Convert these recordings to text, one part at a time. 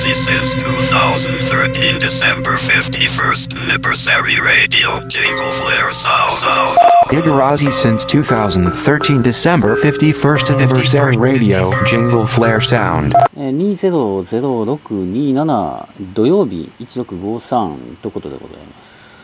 Igarazi since 2013 December 51st anniversary radio jingle flare sound. Igarazi since 2013 December 51st anniversary radio jingle flare sound. 200627土曜日1653ということでございます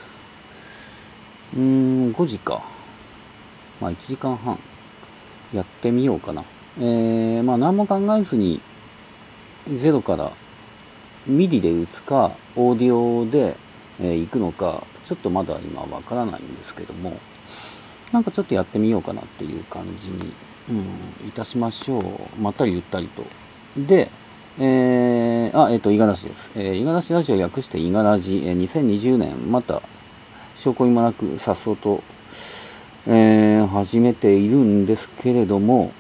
。5時か。まあ1時間半やってみようかな。まあ何も考えずに0からミディで打つかオーディオで、行くのかちょっとまだ今わからないんですけども、なんかちょっとやってみようかなっていう感じに、いたしましょう。まったりゆったりと。で、五十嵐です。五十嵐ラジオ略して五十嵐、2020年また証拠にもなくさっそうと、始めているんですけれども、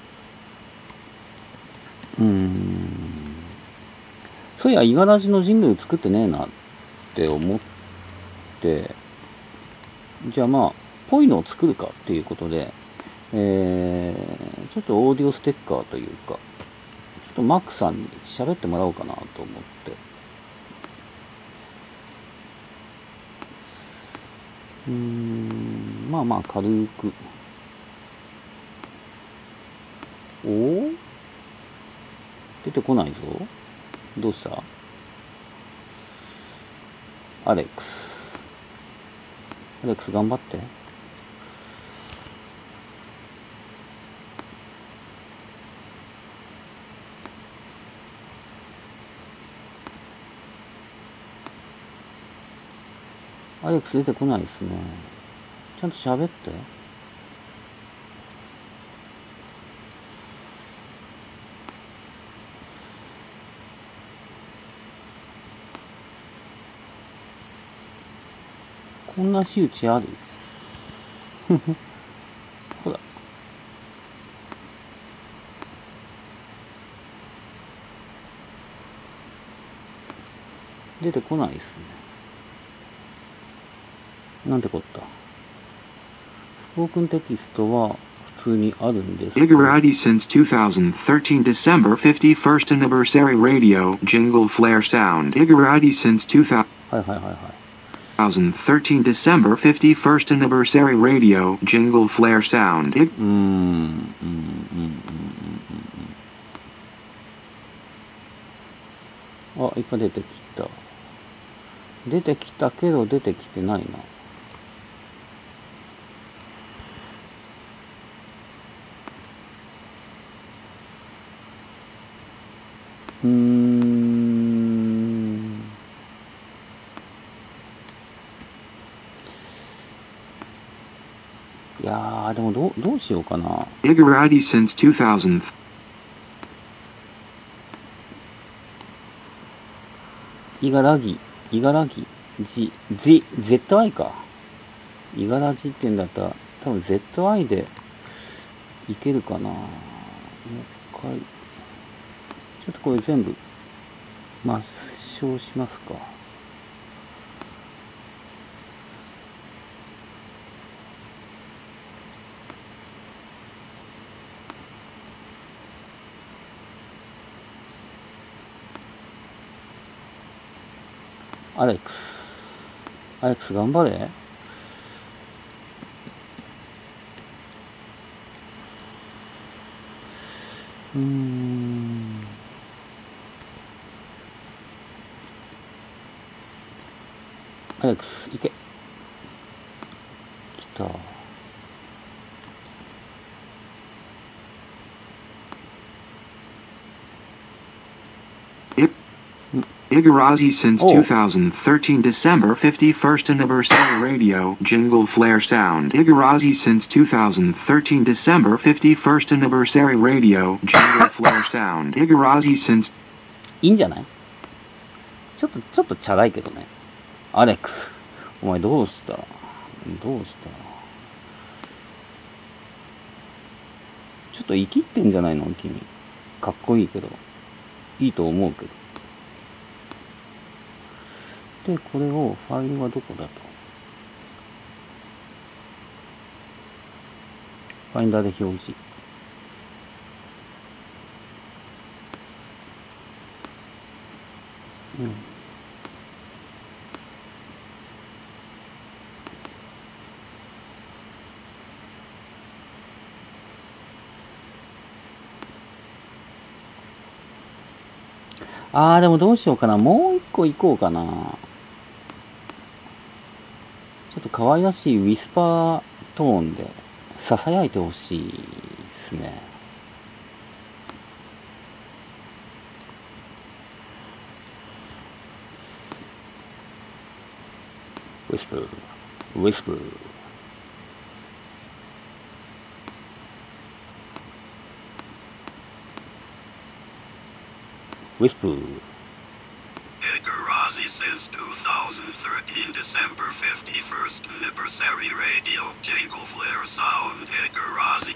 そういや、五十嵐のジングル作ってねえなって思って、じゃあまあ、ぽいのを作るかっていうことで、ちょっとオーディオステッカーというか、ちょっとマックさんに喋ってもらおうかなと思って。まあまあ軽く。出てこないぞ。どうした？アレックス頑張って。アレックス出てこないですね。ちゃんと喋って。こんな仕打ちある？ほら。出てこないですね。なんてこった。スポークンテキストは普通にあるんですけど。 Igarazi since 2013 December 51st anniversary radio jingle flare sound. Igarazi since 2013 December 51st anniversary radio jingle flare sound. あ、いっぱい出てきた。出てきたけど出てきてないな。いやー、でもどうしようかな。 Igarazi since 2000. イガラギ、ZI か。イガラジって言うんだったら、多分 ZI でいけるかな。もう一回。ちょっとこれ全部、抹消しますか。アレックス頑張れ。アレックス行け。来た。 Igarazi since 2013 December 51st anniversary radio jingle flare sound. Igarazi since 2013 December 51st anniversary radio jingle flare sound. Igarazi since いいんじゃない？ちょっとチャラいけどね。アレックス、お前どうした？ちょっと生きってんじゃないの君。かっこいいけど。いいと思うけど。で、これをファイルはどこだと。ファインダーで表示。 でもどうしようかな。もう一個行こうかな。ちょっと可愛らしいウィスパートーンで囁いてほしいですね。ウィスパー、ウィスパー。Whisper. Edgar Rossi says 2013 December 51st anniversary radio jingle flare sound Edgar Rossi.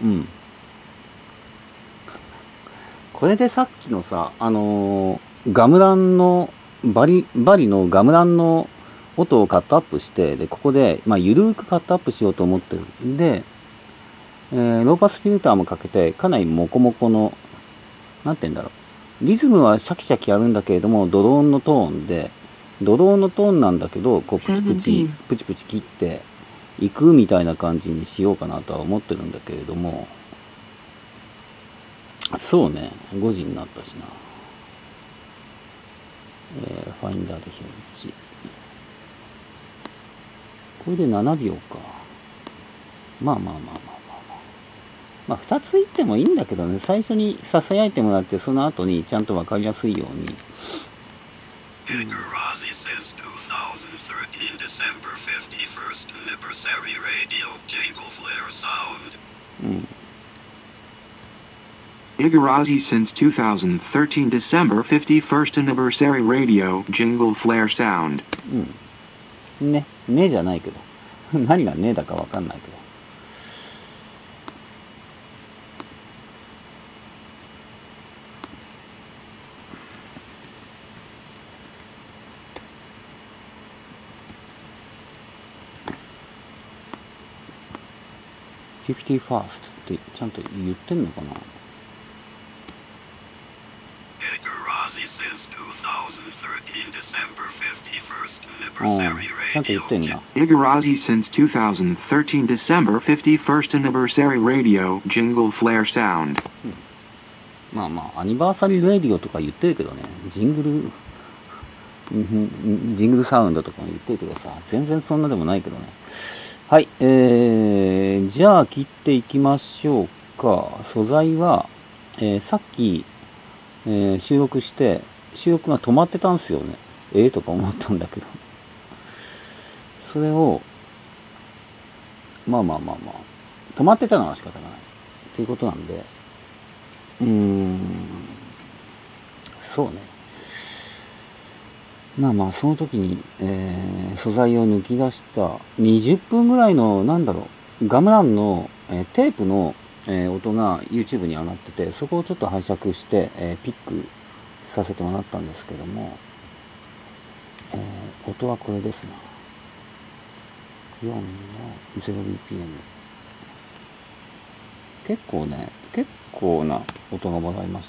これでさっきのさ、ガムランのバリのガムランの音をカットアップして、でここでゆるーくカットアップしようと思ってるんで、ローパスフィルターもかけてかなりモコモコのなんて言うんだろう。リズムはシャキシャキやるんだけれども、ドローンのトーンで、ドローンのトーンなんだけど、こうプチプチ切っていくみたいな感じにしようかなとは思ってるんだけれども、そうね、5時になったしな。ファインダーで表示。これで7秒か。まあ2つ言ってもいいんだけどね、最初に囁いてもらって、その後にちゃんと分かりやすいように。 Edgar Rossi says 2013 December 51st anniversary radio jingle flare sound. Igarazi since 2013 December 51st anniversary radio jingle flare sound. ねじゃないけど。何がねだか分かんないけど。50 fast ってちゃんと言ってんのかな。 Edgar Rossi says 2013 December 51st anniversary ちゃんと言ってん radio な。 Igarazi since 2013 December 51st anniversary radio jingle flare sound. アニバーサリーレディオとか言ってるけどね、ジングルサウンドとかも言ってるけどさ、全然そんなでもないけどね。はい、じゃあ切っていきましょうか。素材は、さっき、収録が止まってたんですよね。とか思ったんだけど。それを、止まってたのは仕方がない。ということなんで、そうね。その時に、素材を抜き出した20分ぐらいの、ガムランの、テープの、音が YouTube に上がってて、そこをちょっと拝借して、ピックさせてもらったんですけども、音はこれですな。4の 0bpm。結構な音がもらいました。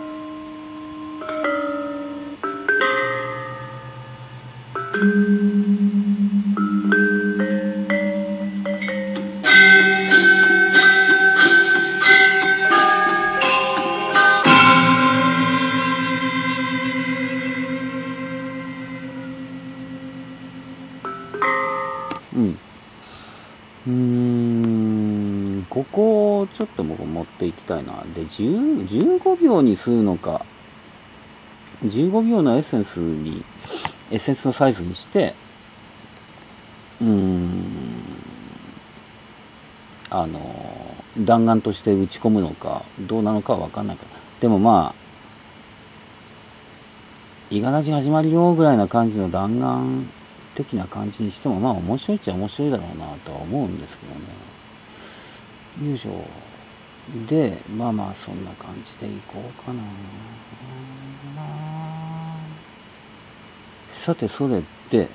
ここをちょっと僕持っていきたいな。で、15秒にするのか、15秒のエッセンスのサイズにして、弾丸として打ち込むのか、どうなのかはわかんないけど、でもイガラジ始まりよぐらいな感じの弾丸的な感じにしても、面白いっちゃ面白いだろうなとは思うんですけどね。よいしょ。で、そんな感じでいこうかな。さて、それで、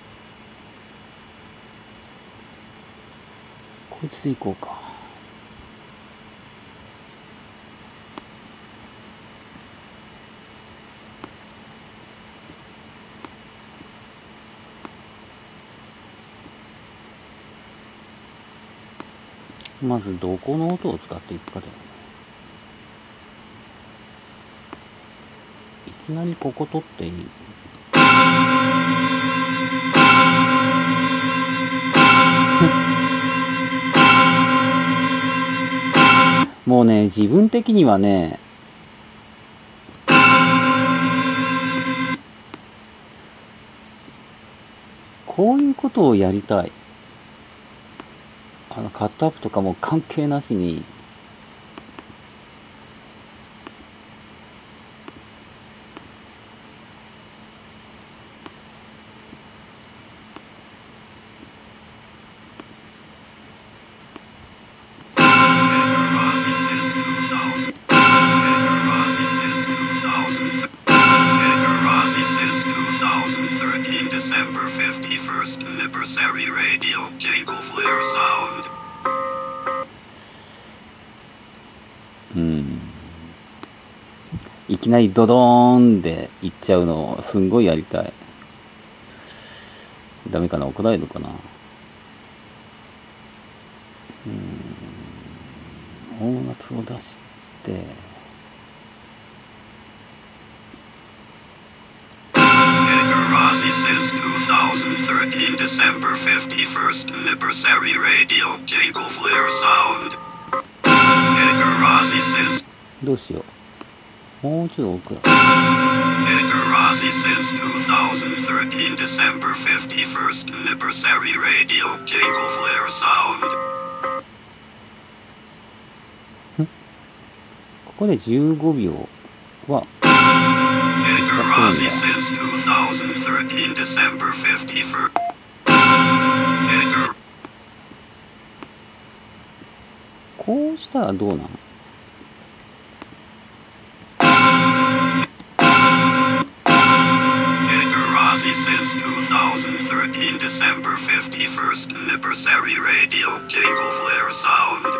こいつでいこうか。 まずどこの音を使っていくかだよね。いきなりここ取っていい？もうね、自分的にはね、こういうことをやりたい。カットアップとかも関係なしに、 December 51st Anniversary Radio Jingle Flare Sound. いきなりドドーンでいっちゃうのをすんごいやりたい。ダメかな？怒られるかな？音楽を出して、 Rossi since 2013 December 51st Anniversary Radio Jingle Flare Sound. Edgar Rossi since どうしよう。もうちょっと奥だ。 Edgar Rossi since 2013 December 51st Anniversary Radio Jingle Flare Sound. ここで15秒は Edgar Rossi since 2013 December 51st. Edgar こうしたらどうなの ？Edgar Rossi since 2013 December 51st Anniversary Radio Jingle Flare Sound.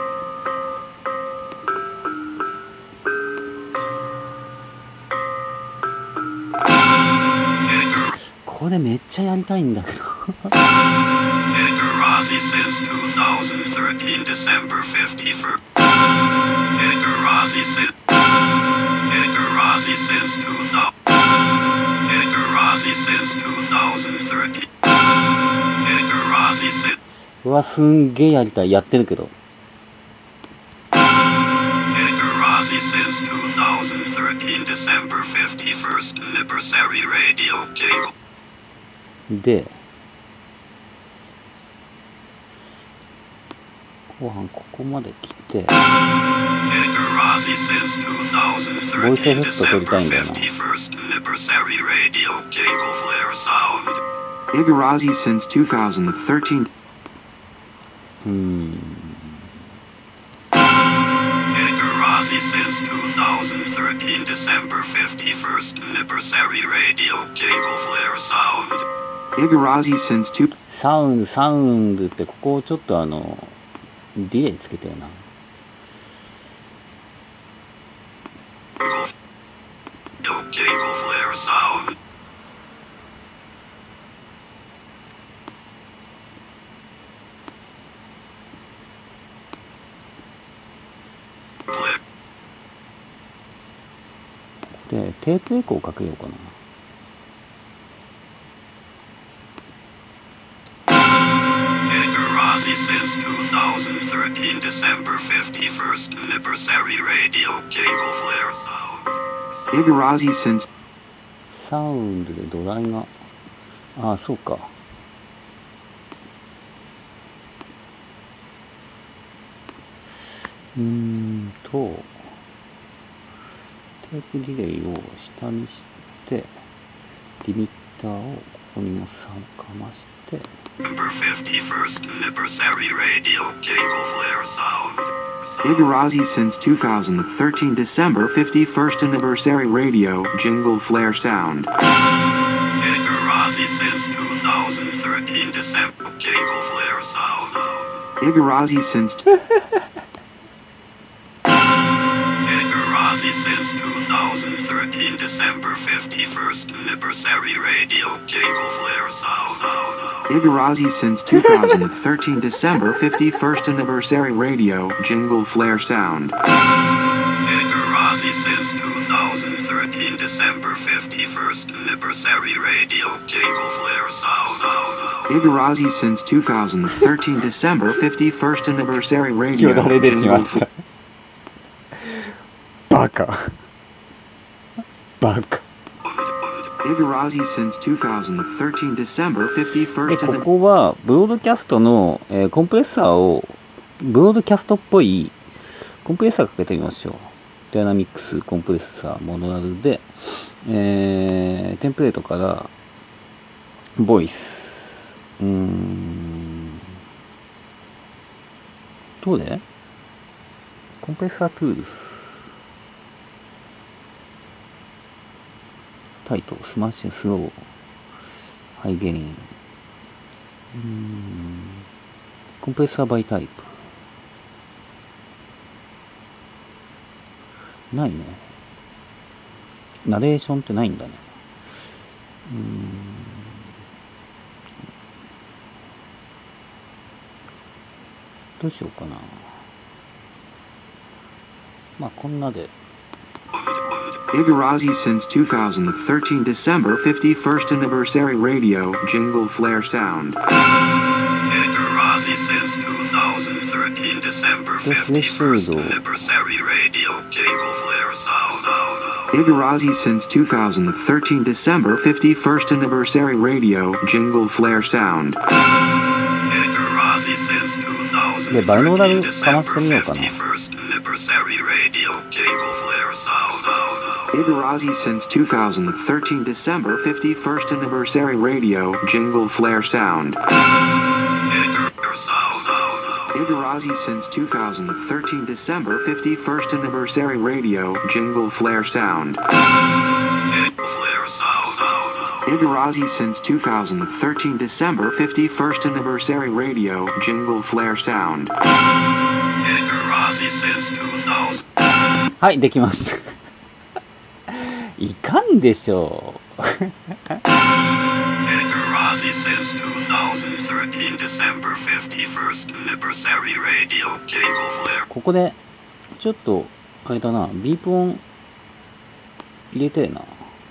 これめっちゃやりたいんだけど。 Edgar Rossi since 2013 December 51st. Edgar Rossi since Edgar Rossi since 2000. Edgar Rossi since 2013. Edgar Rossi since うわ、すんげえやりたい。やってるけど。 Edgar Rossi since 2013 December 51st Anniversary Radio Jingle. で、後半ここまで来て、 Edgar Rossi since ボイスエフェ 2013 クト取りた December いんだよな。 51st Anniversary Radio Jingle Flare Sound. Igarazi since 2013. Edgar Rossi since 2013 December 51st Anniversary Radio Jingle Flare Sound. Igarazi since 2. サウンドってここをちょっとディレイつけてるな。 Jingle Flare Sound. Flare. で、テープエコーかけようかな。 Edgar Rossi since 2013 December 51st Anniversary Radio Jingle Flare Sound. Igarazi since サウンドで土台が、ああ、そうか。テープリレイを下にして、リミッターをここにもかまして、 December 51st Anniversary Radio Jingle Flare Sound. Igarazi since 2013 December 51st Anniversary Radio Jingle Flare Sound. Edgar Rossi since 2013 December Jingle Flare Sound. Igarazi since Edgar Igarazi since 2013 December 51st anniversary radio jingle flare sound. Igarazi since 2013 December 51st anniversary radio jingle flare sound. Igarazi since 2013 December 51st anniversary radio jingle flare sound. Igarazi since 2013 December 51st anniversary radio よだれ出ちまっ jingle たバカバカ Igarazi since 2013 December 51st でここはブロードキャストの、コンプレッサーをブロードキャストっぽいコンプレッサーかけてみましょう。ダイナミックスコンプレッサーモノラルで、テンプレートからボイスどれコンプレッサートゥールスタイトスマッシュスローハイゲインコンプレッサーバイタイプないね。ナレーションってないんだね。どうしようかな。まあこんなで。 Igarazi since 2013 December 51st anniversary radio jingle flare sound. Igarazi since 2013 December 51st anniversary radio jingle flare sound. Igarazi since 2013 December 51st anniversary radio jingle flare sound. Igarazi since でバイノーラル 2013 かましてみようかな。 51st anniversary radio jingle flare sound. Igarazi since 2013 December 51st anniversary radio jingle flare sound. Igarazi since 2013 December 51st anniversary radio jingle flare sound. Igarazi since 2013 December 51st anniversary radio jingle flare sound. Igarazi since 2000. はい、できました。いかんでしょう。 Igarazi since 2013 December 51st anniversary radio jingle flare. ここでちょっとあれだな、ビープ音入れてえな。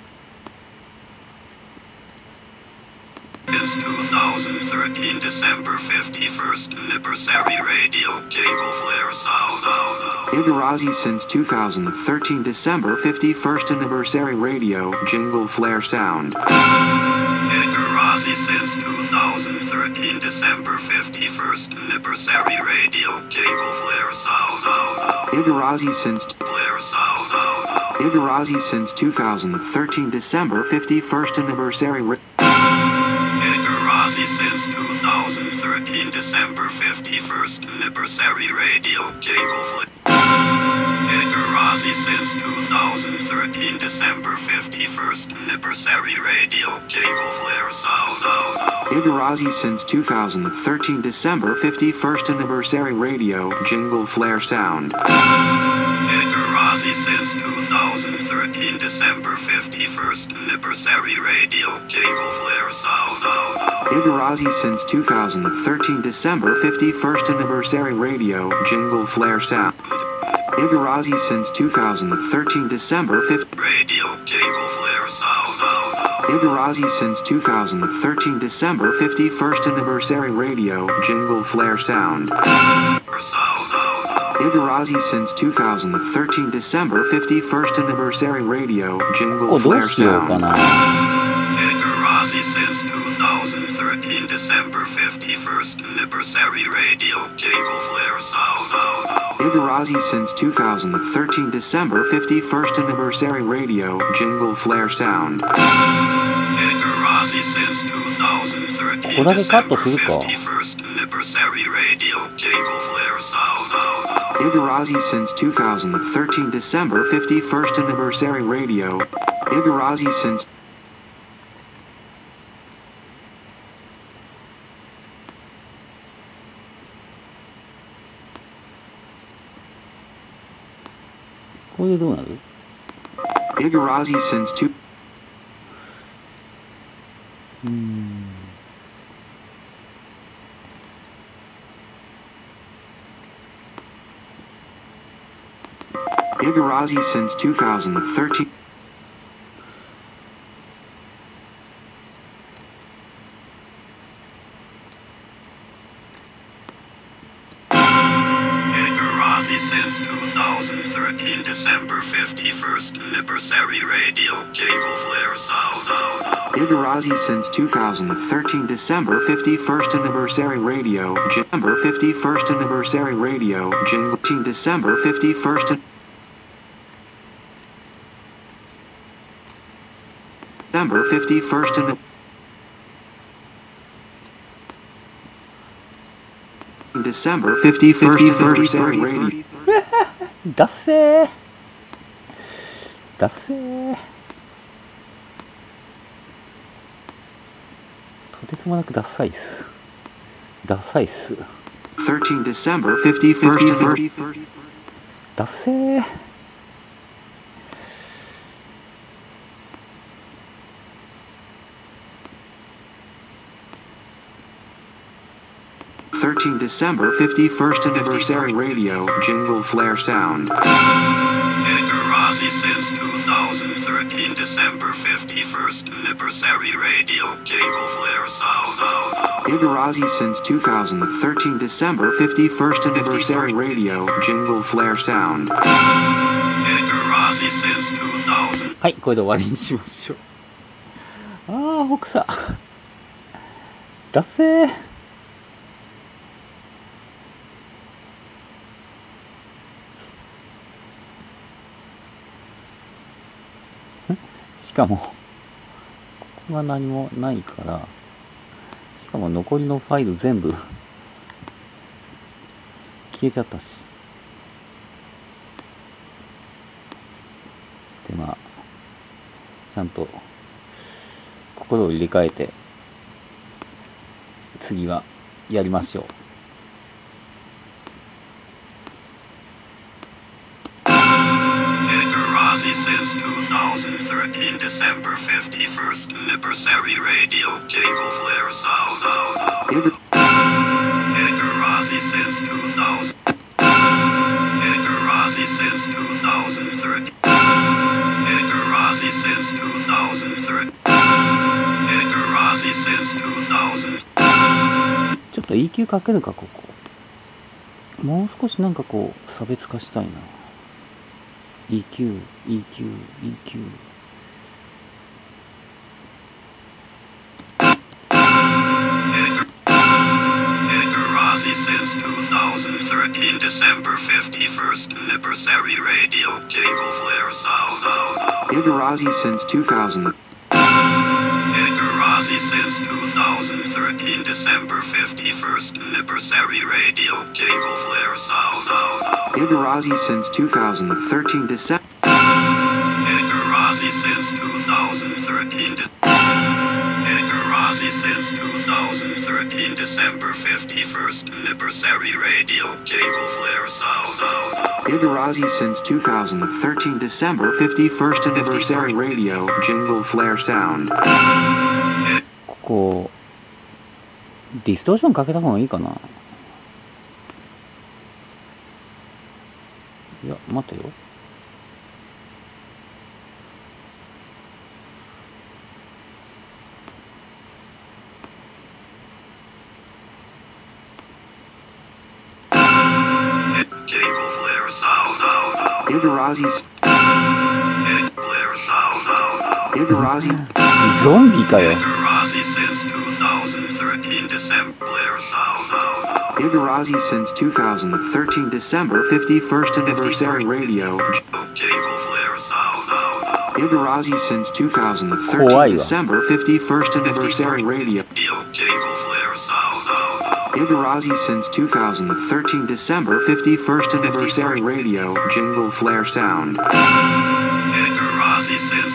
Is 2013 December 51st anniversary radio jingle flare sound. Igarazi since 2013 December 51st anniversary radio jingle flare sound. Igarazi since 2013 December 51st anniversary radio jingle flare sound. Igarazi since Flare sound. Igarazi since 2013 December 51st anniversary Igarazi since 2013 December 51st anniversary radio jingle flare. Igarazi since 2013 December 51st anniversary radio jingle flare sound. Igarazi since 2013 December 51st anniversary radio jingle flare sound. Igarazi since 2013 December 51st anniversary radio jingle flare sound. Igarazi since 2013 December 51st anniversary radio jingle flare sound. Igarazi since 2013 December 5th Radio jingle flare sound. Igarazi since 2013 December 51st anniversary radio jingle flare sound. Igarazi since 2013 December 51st anniversary radio こ jingle こどう flare しようか sound. な。 Igarazi since 2013 December 51st anniversary radio jingle flare sound. Igarazi since 2013 December 51st anniversary radio jingle flare sound. Igarazi since 2013 ここだけカットする December か。 51st anniversary radio jingle flare sound. Igarazi since 2013 December 51st anniversary radio. Igarazi since ここれでどうなる？ Igarazi since two. Igarazi since 2013. Igarazi since 2013 December 51st Anniversary Radio Jingle Flare Sound. Igarazi since 2013 December 51st Anniversary Radio December 51st Anniversary Radio Jingle Team December 51st December 51st December 51st Anniversary Radio だっせーだっせーとてつもなくダッサいっすダッサいっす 13 December 51st Anniversary ダッセー 13 December 51st Anniversary Radio Jingle Flare Sound. Igarazi since 2013 December 51st Anniversary Radio Jingle Flare Sound. Igarazi since 2013 December 51st Anniversary Radio Jingle Flare Sound. Igarazi since 2000. はい、これで終わりにしましょう。あー、北さだっせーしかもここが何もないから、しかも残りのファイル全部消えちゃったし、でまあちゃんと心を入れ替えて次はやりましょう。 Igarazi since 2013 December 51st Anniversary Radio Jingle Flare Sound. Igarazi since 2000. Igarazi since 2013. Igarazi since 2013. Igarazi since 2000. ちょっと EQ かけるか、ここもう少しなんかこう差別化したいな。EQ。 Igarazi since 2013 December 51st Anniversary Radio Jingle Flare Sound. Igarazi since 2000. Igarazi since 2013 December 51st Anniversary Radio Jingle Flare Sound. Igarazi since 2013 December. Igarazi since 2013. Igarazi since 2013 December 51st Anniversary Radio Jingle Flare Sound. Igarazi since 2013 December 51st Anniversary Radio Jingle Flare Sound. ここディストーションかけた方がいいかな。いや待てよ、 Jingle Flare Sound. Igarazi. Flare Sound. Igarazi. ゾンビかよ。 Igarazi since 2013 December Flare Sound. Igarazi since 2013 December 51st Anniversary Radio. Jingle Flare Sound. Igarazi since 2013 Hawaii. December 51st Anniversary Radio. Jingle Flare Sound. Igarazi since 2013 December 51st Anniversary Radio Jingle Flare Sound. Igarazi since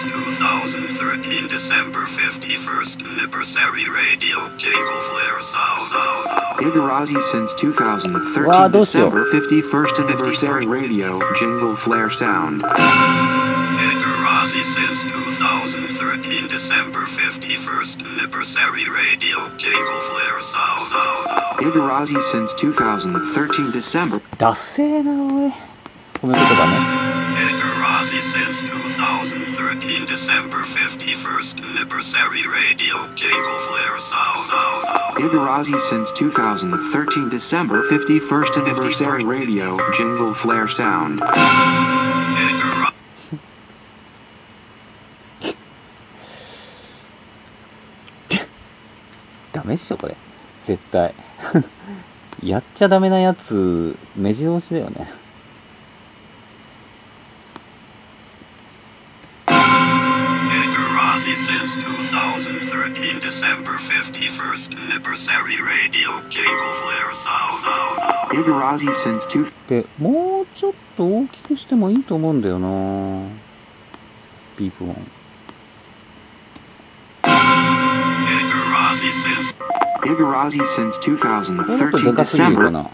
2013 December 51st Anniversary Radio Jingle Flare Sound. Igarazi since 2013 Wow,どうしよう。 December 51st anniversary radio jingle flare sound. Igarazi since 2013 December 51st anniversary radio jingle flare sound. Igarazi since 2013 December. ダセーなおい。褒め言葉ね。 Igarazi since 2013 December 51st anniversary radio jingle flare sound. Igarazi since 2013 December 51st anniversary radio jingle flare sound. ダメっしょこれ絶対やっちゃダメなやつ目白押しだよね。 Igarazi since 2013 December 51st anniversary radio jingle flare sound. Igarazi since 2 でもうちょっと大きくしてもいいと思うんだよなビープ音。 Igarazi since Igarazi since もっとで 2013 かすぎるか December. な。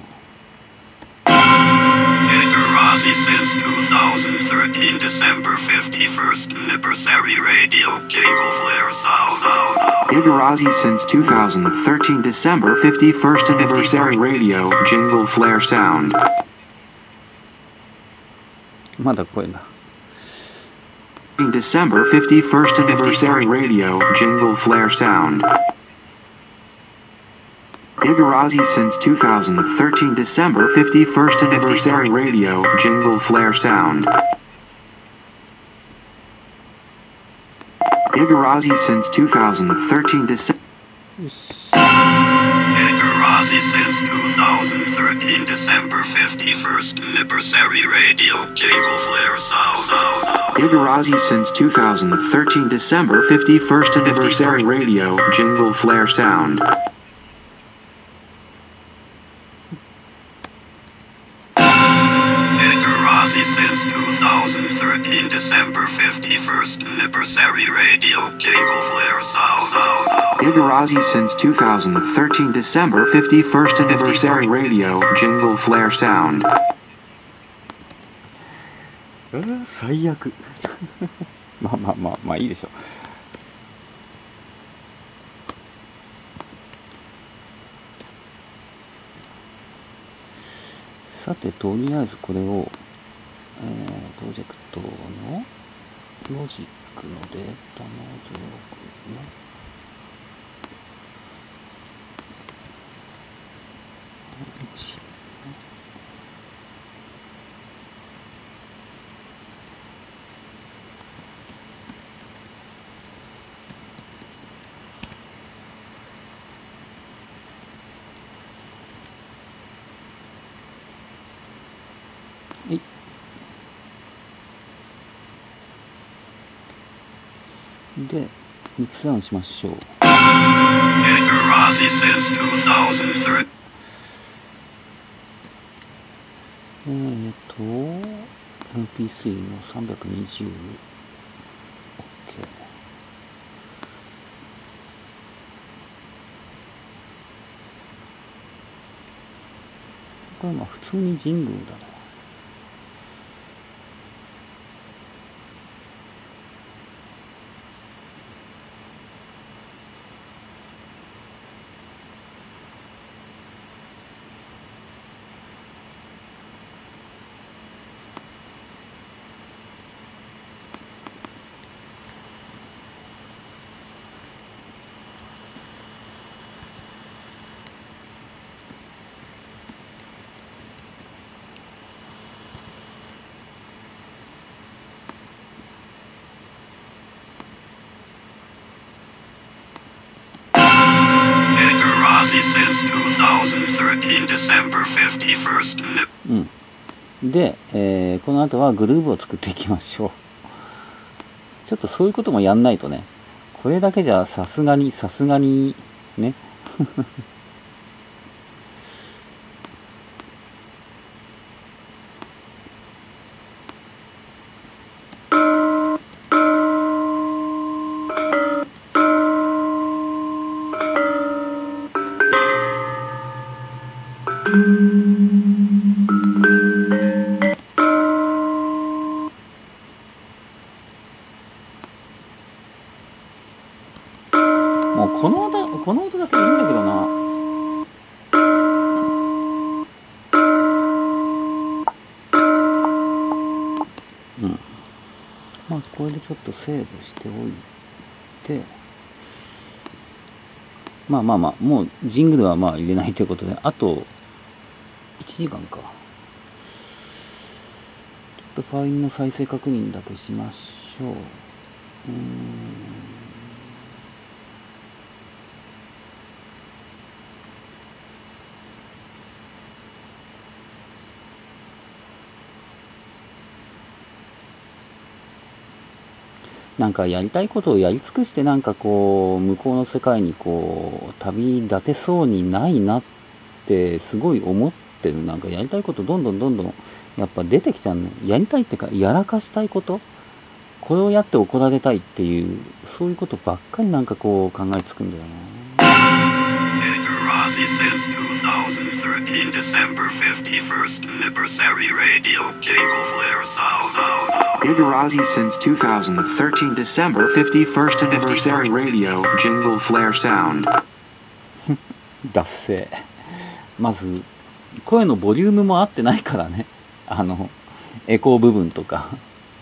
Igarazi since 2013 December 51st anniversary radio jingle flare sound. Igarazi since 2013 December 51st anniversary radio jingle flare sound. まだ声が December 51st anniversary radio jingle flare sound. Igarazi since 2013 December 51st anniversary radio jingle flare sound. Igarazi since 2013 December. よし。 Igarazi since 2013 December 51st anniversary radio jingle flare sound. Igarazi since 2013 December 51st anniversary radio jingle flare sound. Igarazi since 2013 December 51st anniversary radio jingle flare sound. Igarazi since 2013 December 51st anniversary radio jingle flare sound. 最悪まあまあまあまあいいでしょう。さてとりあえずこれを、プロジェクトのロジックのデータのブログのでミックスダウンしましょう。 Igarazi since 2013. MP3 の320 OK。これまあ普通にジングルだな。 Igarazi since 2013 December 51st. うん。で、この後はグルーブを作っていきましょう。ちょっとそういうこともやんないとね。これだけじゃさすがにね。 もうこの音だけでいいんだけどな。うん。まあこれでちょっとセーブしておいて、まあもうジングルはまあ入れないということで、あと1時間か。ちょっとファイルの再生確認だけしましょう。なんかやりたいことをやり尽くして、なんかこう向こうの世界にこう旅立てそうにないなってすごい思ってる。なんかやりたいことどんどんやっぱ出てきちゃうね。やりたいってかやらかしたいこと、これをやって怒られたいっていう、そういうことばっかりなんかこう考えつくんだよな。 Igarazi since 2013 December 51st anniversary radio jingle flare sound. Igarazi since 2013 December 51st anniversary radio jingle flare sound. 脱線。まず声のボリュームも合ってないからね。エコー部分とか。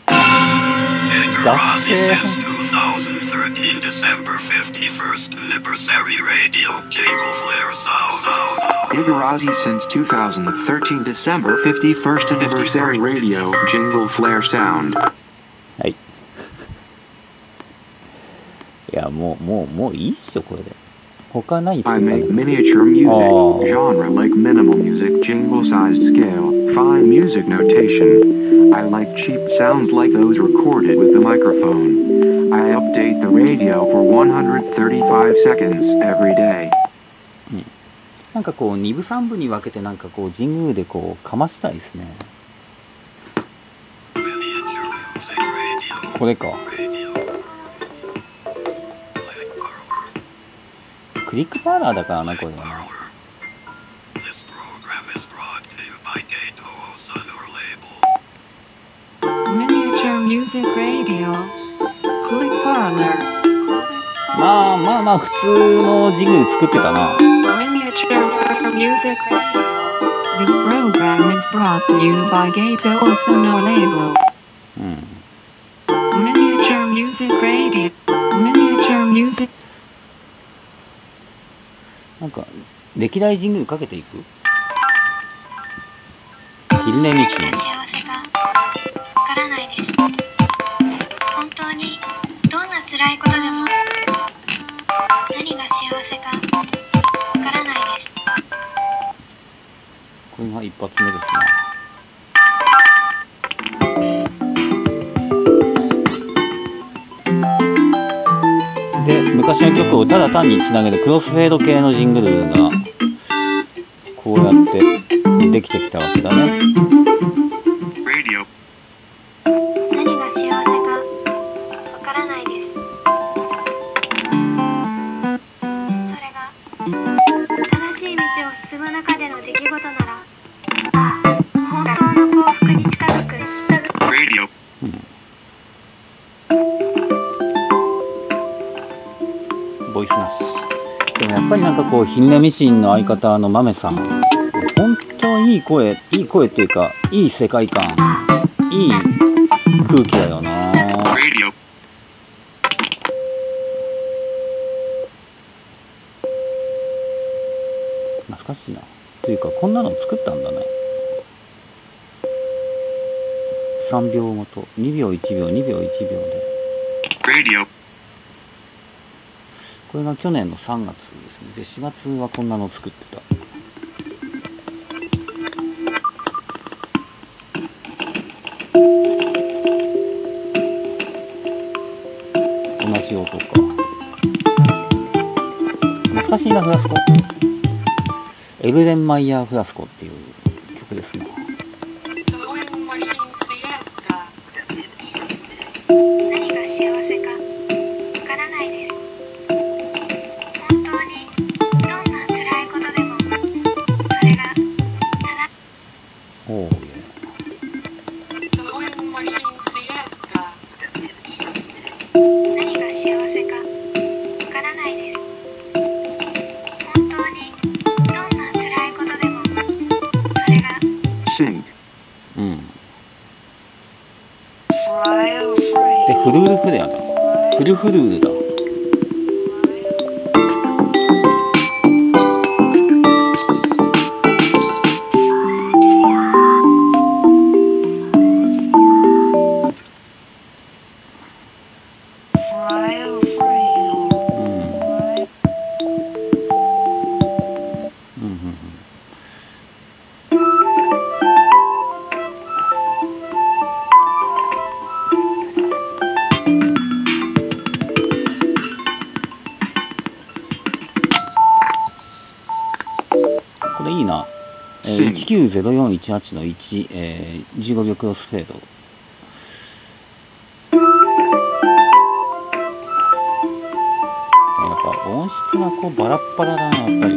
Igarazi since 2013 December 51st anniversary radio jingle flare sound. Igarazi since 2013 December 51st anniversary radio jingle flare sound. はい。いやもういいっしょこれで。他何作 I ったんだ make っけ。 miniature music, genre like minimal music, jingle-sized scale, fine music notation. I like cheap sounds like those recorded with the microphone. I update the radio for 135 seconds every day. なんかこう2部3部に分けてなんかこう神宮でこうかましたいですね。これか。クリックパーラーだからなこれはな。 Miniature music radio. Click parlor. まあ普通のジングル作ってたな。 Miniature music radio. This program is brought to you by Gato Sono Label. うん。 Miniature music radio. Miniature music. なんか歴代ジングルかけていく。昼寝ミシン。 幸せかわからないです。本当にどんな辛いことでも何が幸せかわからないです。 これが一発目ですね。で昔の曲をただ単につなげるクロスフェード系のジングルがこうやってできてきたわけだね。 何が幸せかわからないです。それが正しい道を進む中での出来事なら本当の幸福に近づく。 ボイスなし。でもやっぱりなんかこう昼寝ミシンの相方の豆さん、本当にいい声っていうかいい世界観、いい空気だよな。懐かしいな。というかこんなの作ったんだね。3秒ごと2秒1秒2秒1秒で。これが去年の3月ですね。で4月はこんなの作ってた。同じ音か。懐かしいな。フラスコ。エルレンマイヤーフラスコっていう曲ですね。 何が幸せかわからないです。本当にどんな辛いことでもそれがフルールフレアだ。フルフルールだ。これいいな。190418の1、15秒クロスフェード。やっぱ音質がこうバラッバラだな、やっぱり。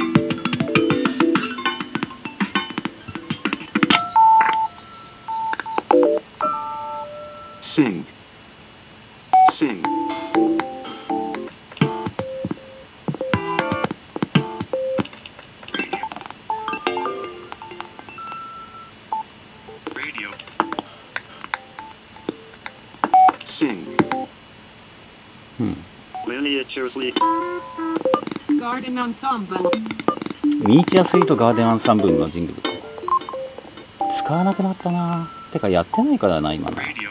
Sing. Sing. Radio. Sing. Miniature Sleep. Garden Ensemble. ミニチュアスイートガーデンアンサンブルのジングルか。使わなくなったな。てかやってないからな、今の。 Radio.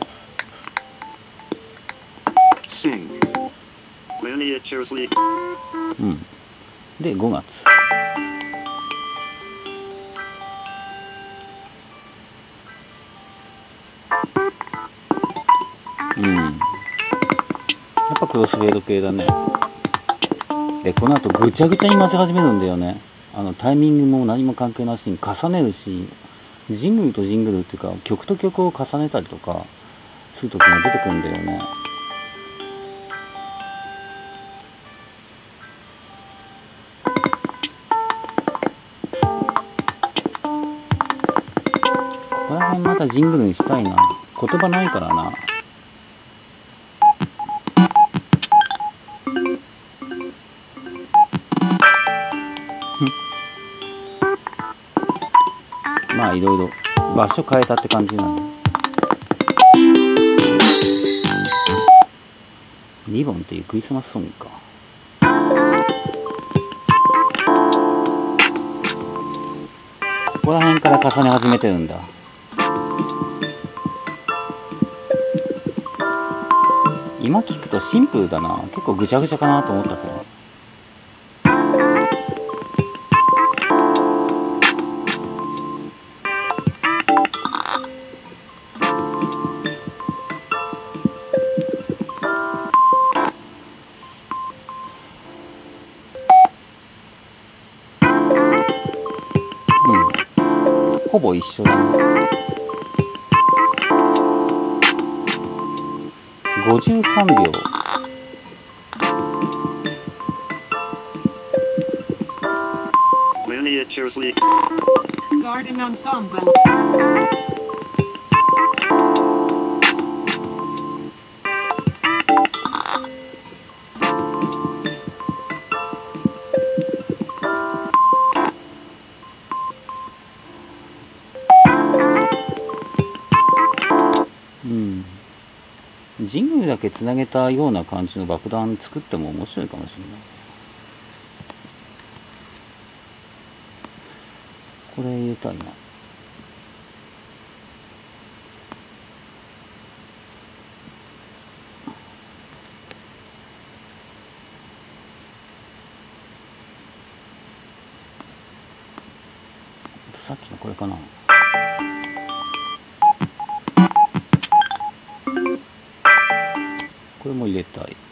Sing. Miniature Sleep. うん。で、5月。うん。やっぱクロスフェード系だね。で、この後ぐちゃぐちゃに混ぜ始めるんだよね。タイミングも何も関係なしに重ねるし、ジングルとジングルっていうか、曲と曲を重ねたりとかする時が出てくるんだよね。ここら辺またジングルにしたいな。言葉ないからな。まあいろいろ場所変えたって感じなんで。リボンっていうクリスマスソングか。ここら辺から重ね始めてるんだ。今聞くとシンプルだな。結構ぐちゃぐちゃかなと思ったけど。ほぼ一緒だね。53秒。 Miniature Sleep. Garden Ensemble. ジングルだけつなげたような感じの爆弾作っても面白いかもしれない。これ入れたいな。さっきのこれかな。これも入れたい。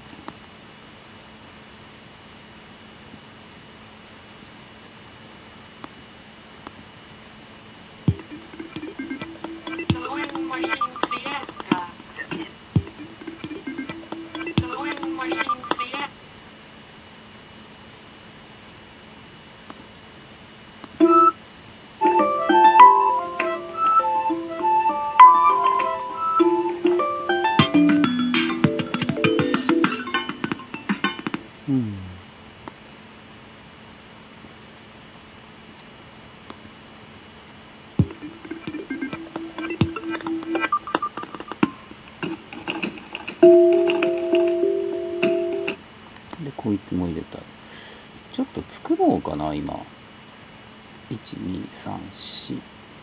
号かな今。1,2,3,4。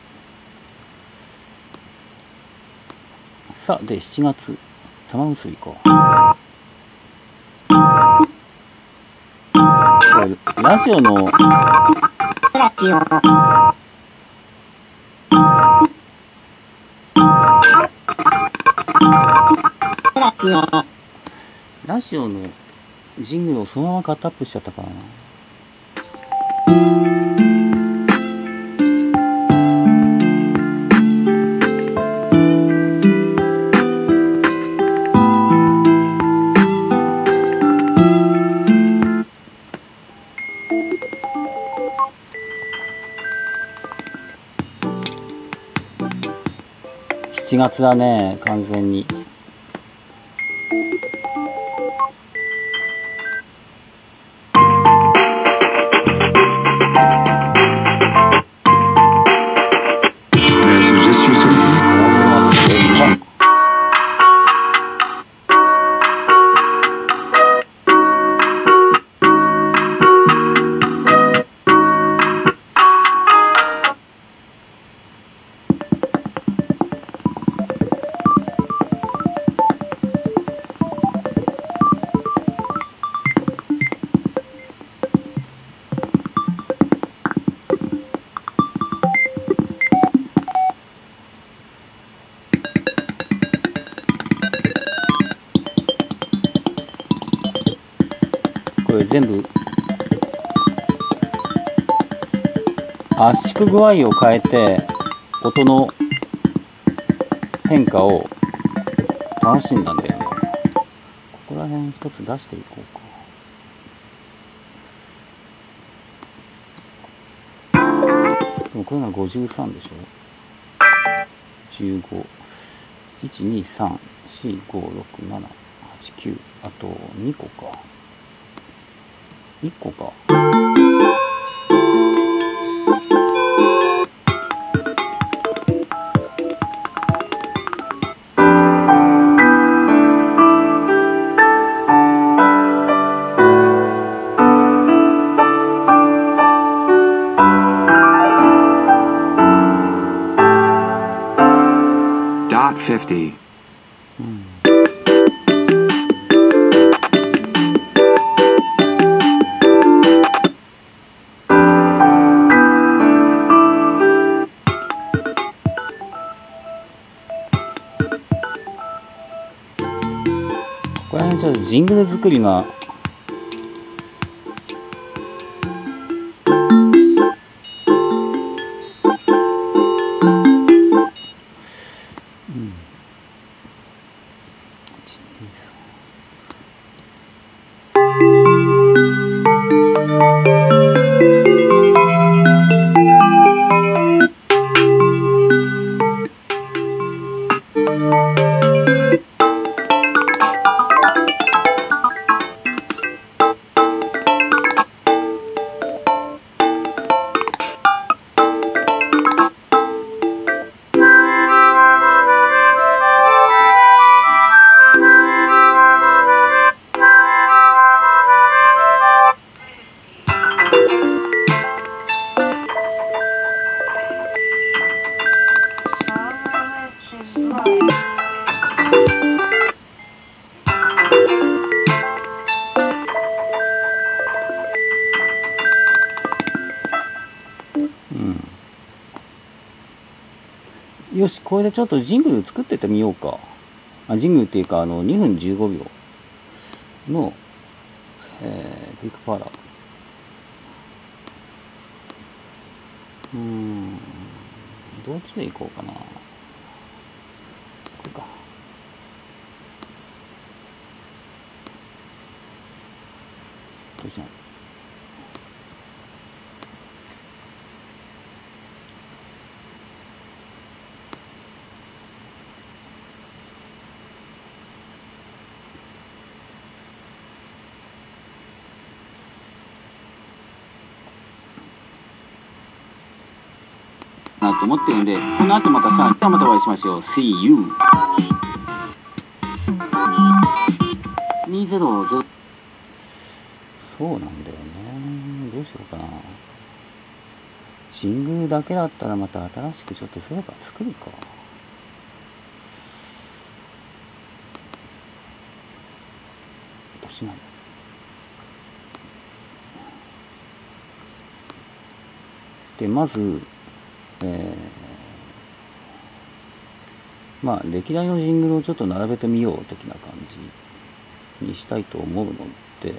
さあ、で、7月。玉結びか。ラジオの、ラジオのジングルをそのままカットアップしちゃったからな。7月だね、完全に。これ全部圧縮具合を変えて音の変化を楽しんだんだよね。ここら辺一つ出していこうか。でもこれが53でしょ。15、1、2、3、4、5、6、7、8、9、あと2個か。1個か。 50. これはちょっとジングル作りがよし、これでちょっとジングル作ってってみようか。ジングルっていうか、2分15秒の、クイックパーラー。どっちでいこうかな。これか。どうしよう。と思ってるんで、この後またさ、またお会いしましょう。See you! 200。そうなんだよね。どううしようかな。ジングルだけだったらまた新しくちょっとそれから作るか。どうしない。でまず、まあ歴代のジングルをちょっと並べてみよう的な感じにしたいと思うので、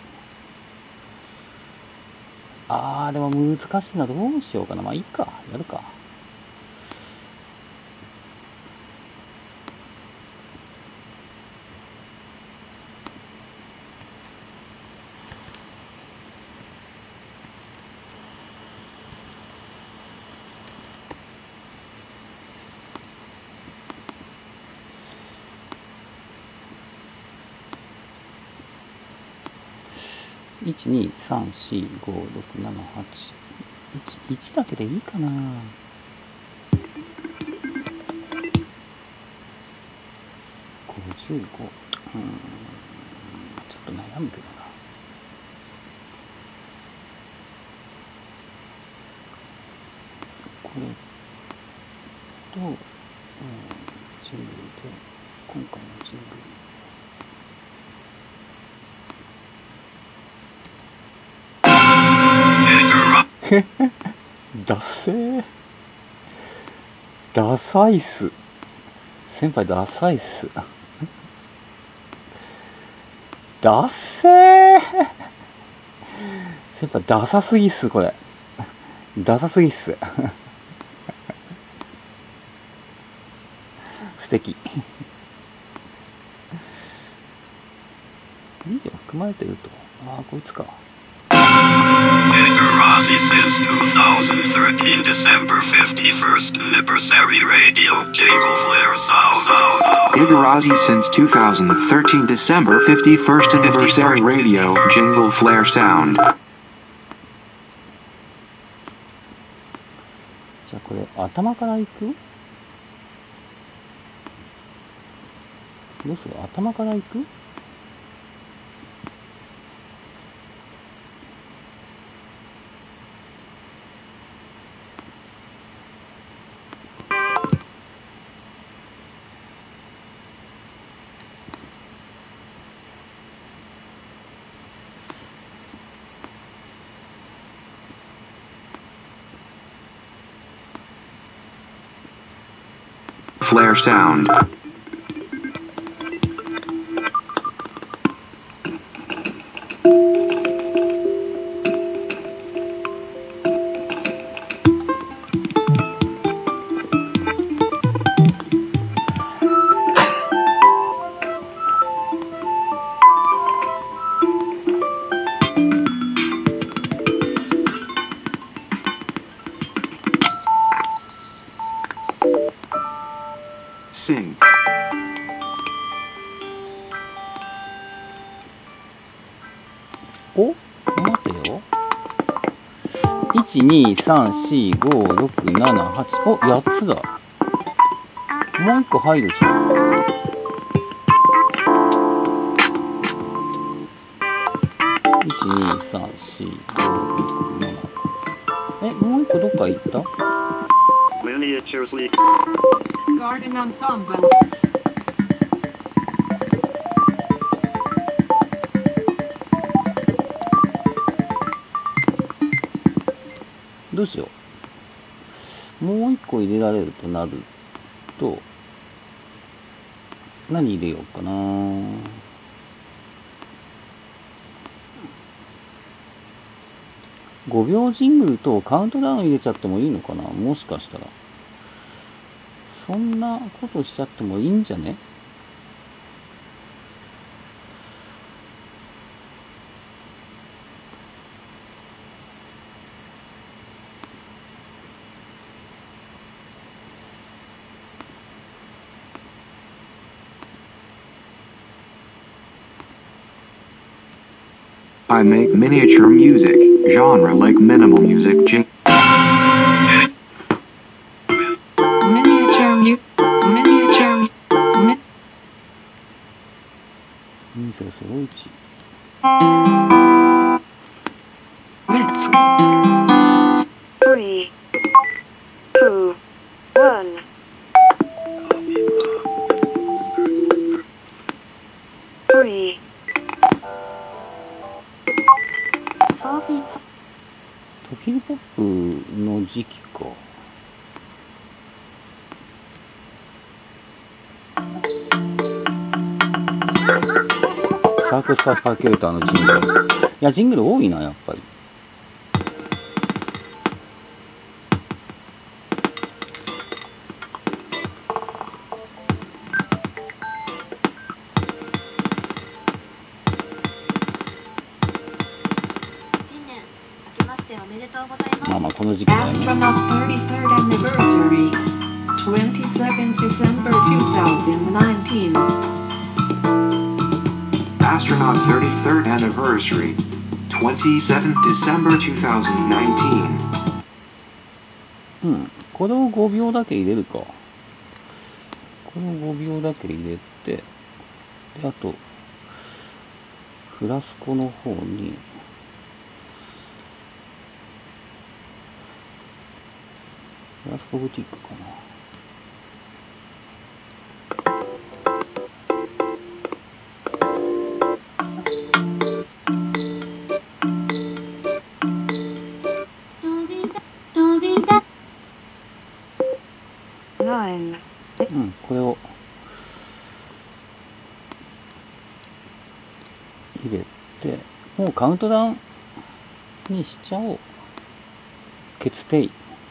でも難しいな。どうしようかな。まあいいか、やるか。123456781 1だけでいいかな。55、ちょっと悩むけどな。これと、ジングルで今回のジングルダセー。ダサいっす。先輩ダサいっす。ダセー。先輩ダサすぎっす、これ。ダサすぎっす。素敵。いいじゃん、含まれてると。こいつか。 Igarazi since 2013 December 51st Anniversary Radio Jingle Flare Sound. Igarazi since 2013 December 51st Anniversary Radio Jingle Flare Sound. じゃあこれ頭からいく？どうする？頭からいく？ Flare Sound. Sing. お、待てよ。123456788。お、8つだ。もう一個入るじゃん。1234567。もう一個どっか行った？ Miniature Sleep. Garden Ensemble. どうしよう。もう一個入れられるとなると、何入れようかな。5秒ジングルとカウントダウン入れちゃってもいいのかな。もしかしたらそんなことしちゃってもいいんじゃね。 I make miniature music, genre like minimal music. Miniature 2001 Ritz. プの時期か。サークスパーキュレーターのジングル。いや、ジングル多いな、やっぱり。まあこの時期だよね。 Astronaut 33rd anniversary, 27th December 2019. Astronaut 33rd anniversary, 27th December 2019. うん、これを5秒だけ入れるか。これを5秒だけ入れて、であとフラスコの方にフラスコブティックかな。うん、これを入れて、もうカウントダウンにしちゃおう。決定。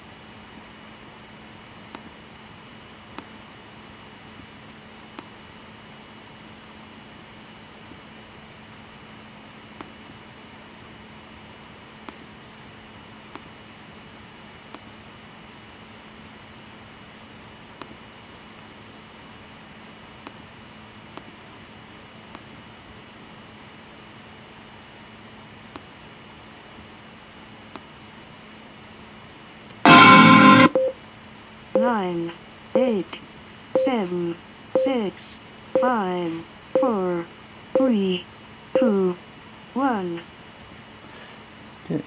9, 8, 7, 6, 5, 4, 3, 2, 1. で、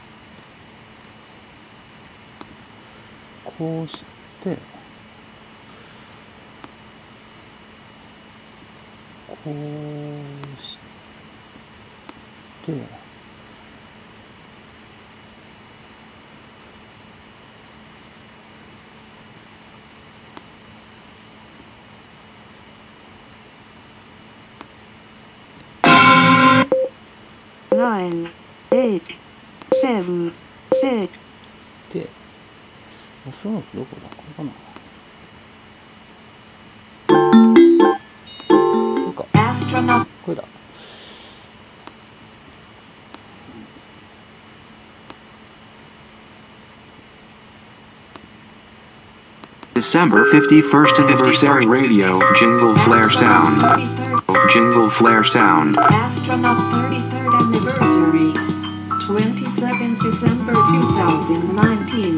こうして、こうして、 9, 8, 7, 6. で、そのどこだ？これかな？これか。これだ。 December 51st anniversary radio jingle flare sound. Jingle flare sound. Astronaut 33rd anniversary, 27th December 2019.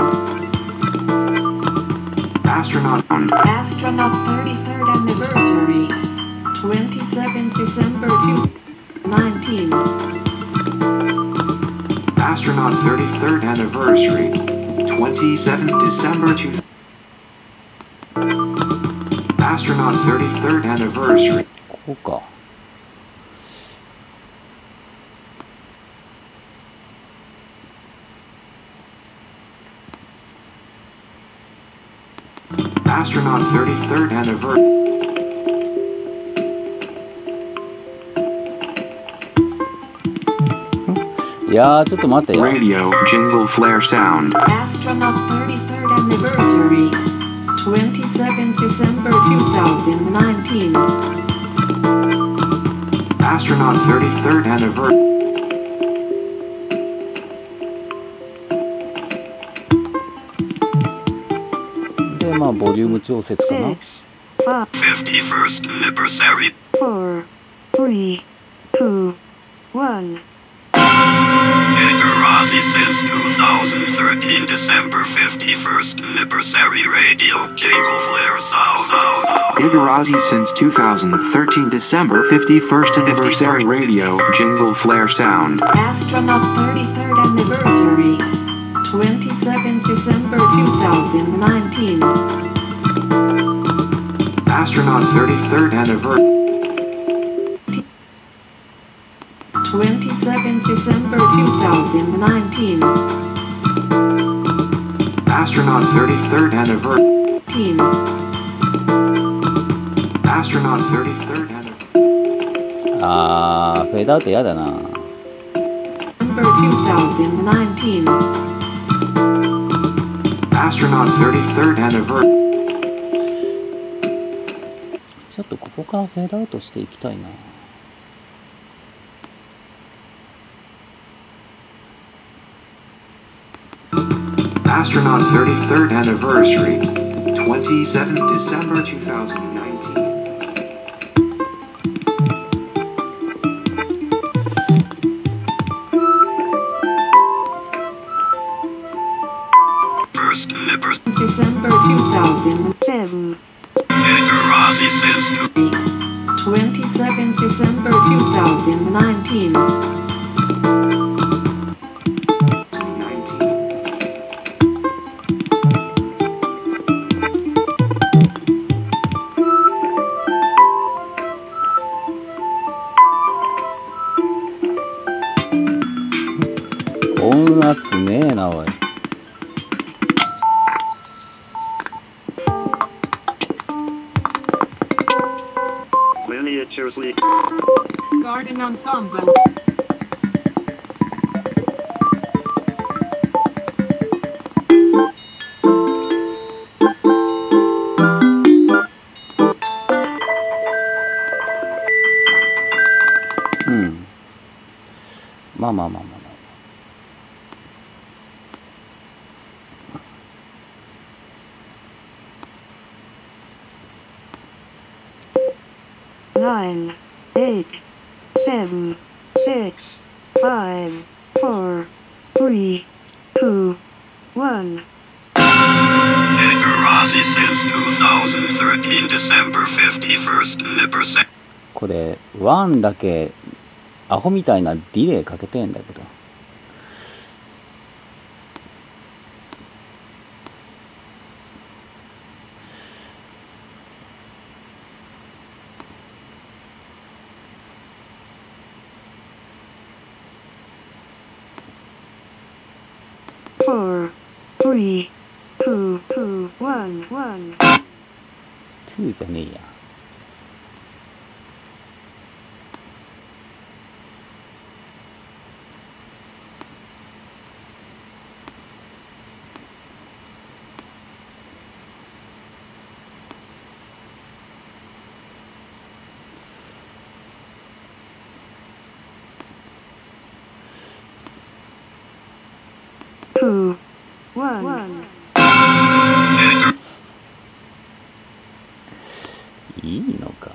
Astronaut sound. Astronaut 33rd anniversary, 27th December 2019. Astronaut 33rd anniversary. 27th December 2019. Astronaut 33rd anniversary. ここか。 Astronaut 33rd anniversary. いやー、ちょっと待ってよ。 Radio jingle flare sound. Astronaut 33rd anniversary, 27th December 2019. Astronaut 33rd anniversary. で、まあ、ボリューム調節かな。 6, 51st anniversary. 4, 3, 2, 1. Igarazi since 2013 December 51st anniversary radio jingle flare sound. Igarazi since 2013 December 51st anniversary radio jingle flare sound. Astronaut 33rd anniversary, 27th December 2019. Astronaut 33rd anniversary. 27th December 2019. Astronauts 33rd anniversary. Astronauts 33rd anniversary. フェードアウトやだな。 December 2019. Astronauts 33rd anniversary. ちょっとここからフェードアウトしていきたいな。 Astronauts 33rd anniversary. 27th December 2019. First Nipper December 2007. Edgar Rossi says to 27 December 2019. 音圧ねえなおい。 Miniatures League. Garden Ensemble. うん。まあまあまあまあまあ。 Nine, 8, 7, 6, 5, 4, 3, 2, 1. Edgar Rossi says 2013 December 51st Nipper set. これ1だけアホみたいなディレイかけてんだけど。 Four, 3, 2, 2, 1, 1. 2じゃねえや。 Two, 1. いいのか。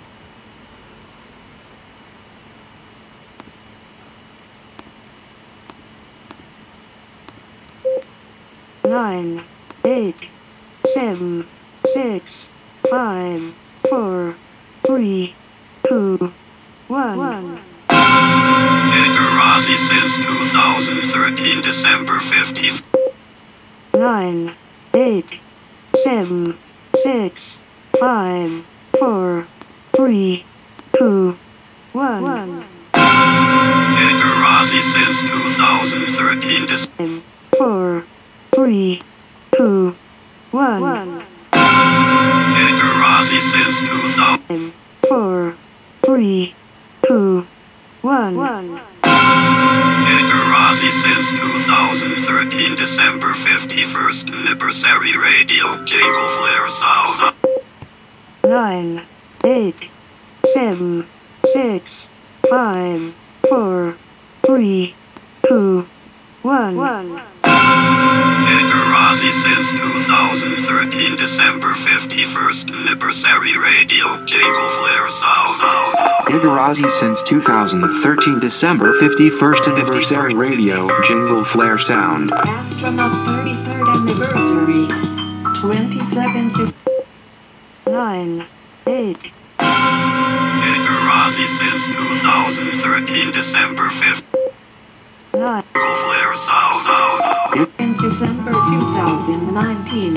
Nine, 8, 7, 6, 5, 4, 3, 2, 1. Edgar Rossi says 2013 December 50th. 9, 8, 7, 6, 5, 4, 3, 2, 1. Edgar Rossi says 2013 December 4, 3, 2, 1. Edgar Rossi says 2000 4, 3, 2, 1. Edgar Rossi says 2013 December 51st Anniversary Radio Jingle Flare Sound. 9, 8, 7, 6, 5, 4, 3, 2, 1. Edgar Rossi says 2013 December 51st Anniversary Radio Jingle Flare Sound. Edgar Rossi since 2013 December 51st anniversary radio jingle flare sound. Astronauts 33rd anniversary. 27th 9, 8, Edgar Rossi says 2013 December 5th 9, Jingle Flare Sound. in December 2019.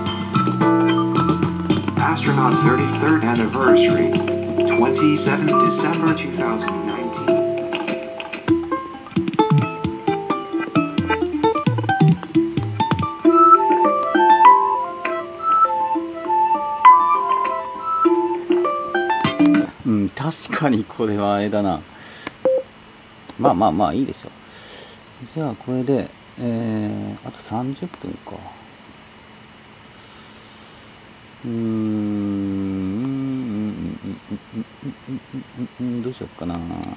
Astronauts 33rd anniversary. 27th December 2019. 確かにこれはあれだな。まあまあまあいいでしょう。じゃあこれで、あと30分か。どうしようかな。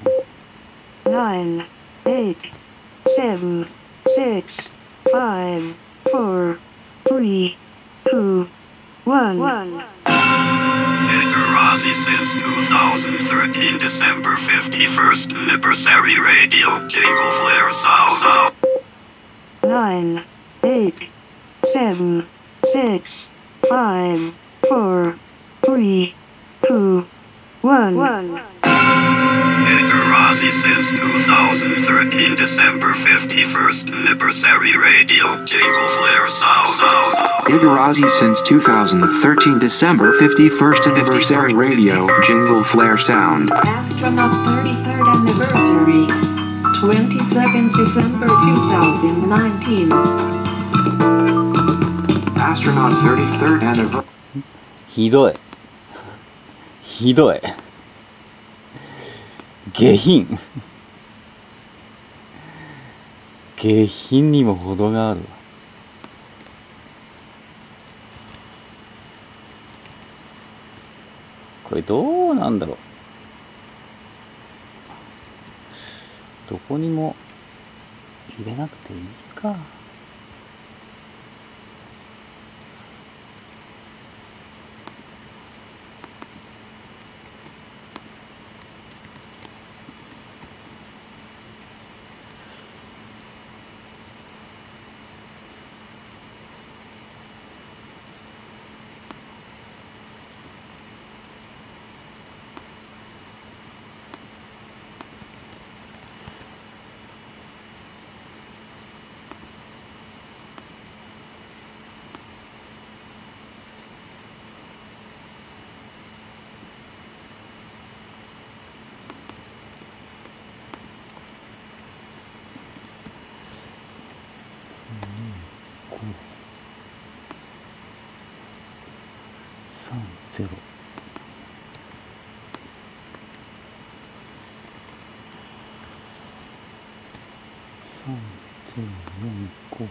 9, 8, 7, 6, 5, 4, 3, 2, 1. Igarazi since 2013 December 51st anniversary radio jingle flare sound. 9, 8, 7, 6, 5, 4, 3, 2, 1. Igarazi since 2013 December 51st anniversary radio jingle flare sound. Igarazi since 2013 December 51st anniversary radio jingle flare sound. Astronauts 33rd anniversary. 27th December 2019. Astronauts 33rd anniversary. ひどい。ひどい。下品。下品にも程があるわ。これどうなんだろう。どこにも入れなくていいか。0 3045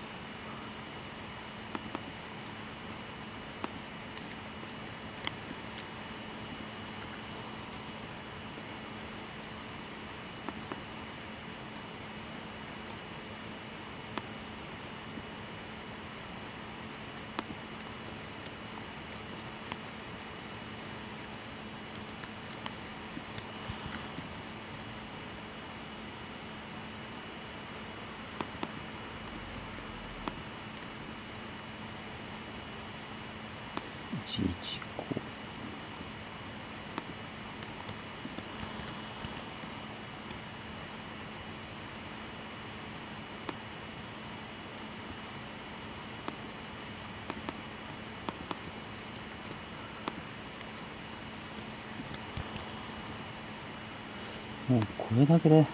もうこれだけで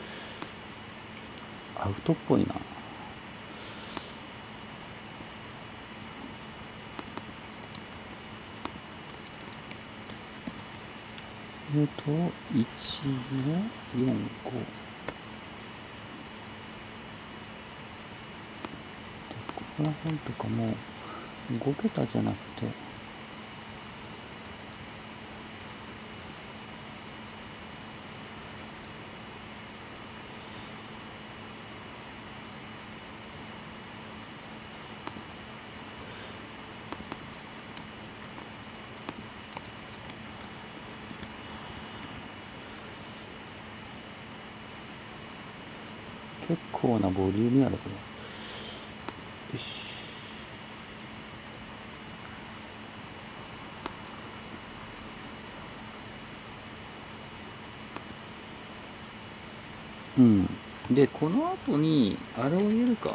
アウトっぽいな。1の4、5。ここら辺とかも5桁じゃなくて結構なボリュームやろこれ。よし。うん。でこの後にあれを入れるか。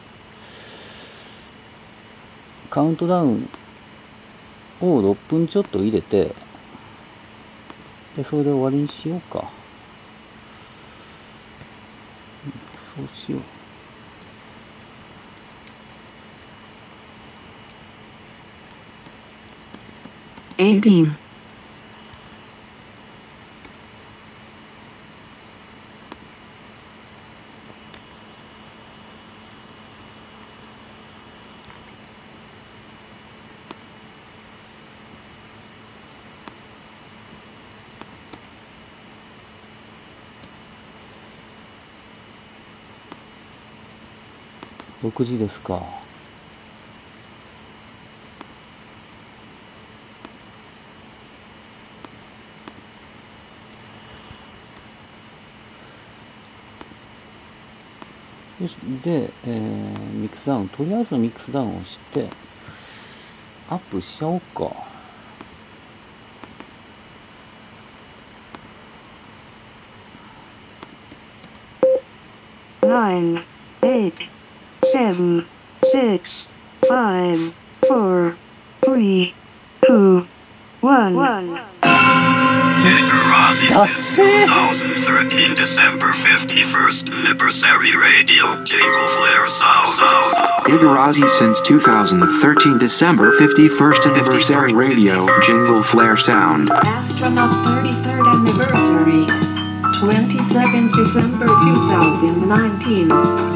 カウントダウンを6分ちょっと入れて、でそれで終わりにしようか。そうしよう。 18 6時ですか。よし。で、ミックスダウン、とりあえずミックスダウンをしてアップしちゃおうか。 9, 8, 7, 6, 5, 4, 3, 2, 1. Igarazi since 2013 December 51st anniversary radio jingle flare sound. Igarazi since 2013 December 51st anniversary radio jingle flare sound. Astronaut 33rd anniversary. 27th December 2019.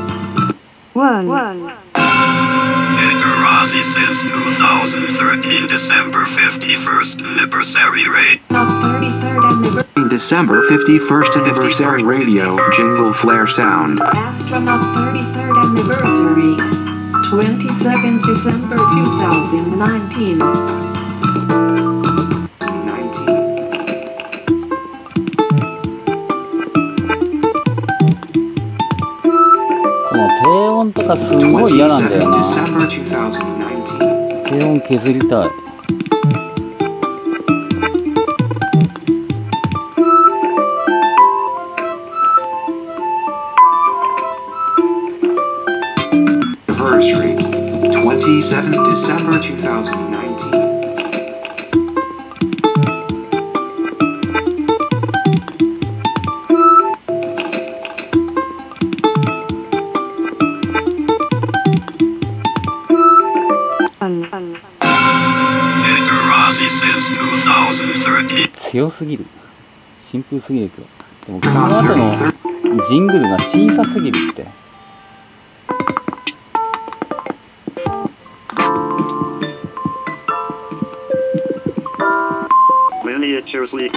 1. Igarazi since 2013 December 51st anniversary radio. Astronaut 33rd anniversary. December 51st anniversary radio jingle flare sound. Astronaut 33rd anniversary. 27th December 2019. この低音とかすんごい嫌なんだよな。 December 2019. 低音削りたい。 Anniversary 27th December 2019. 1. Igarazi since 2013. 強すぎる。シンプルすぎるけど。でもこの後のジングルが小さすぎるって。 Miniaturesly.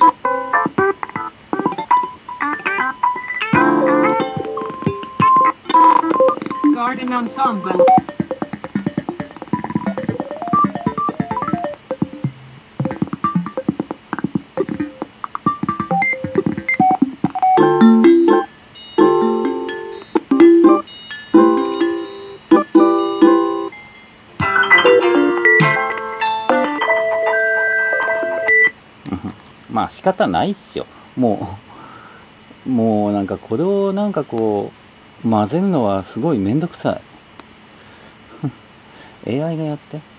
Garden Ensemble. まあ仕方ないっしょ。もうなんかこれをなんかこう混ぜるのはすごいめんどくさい。AI がやって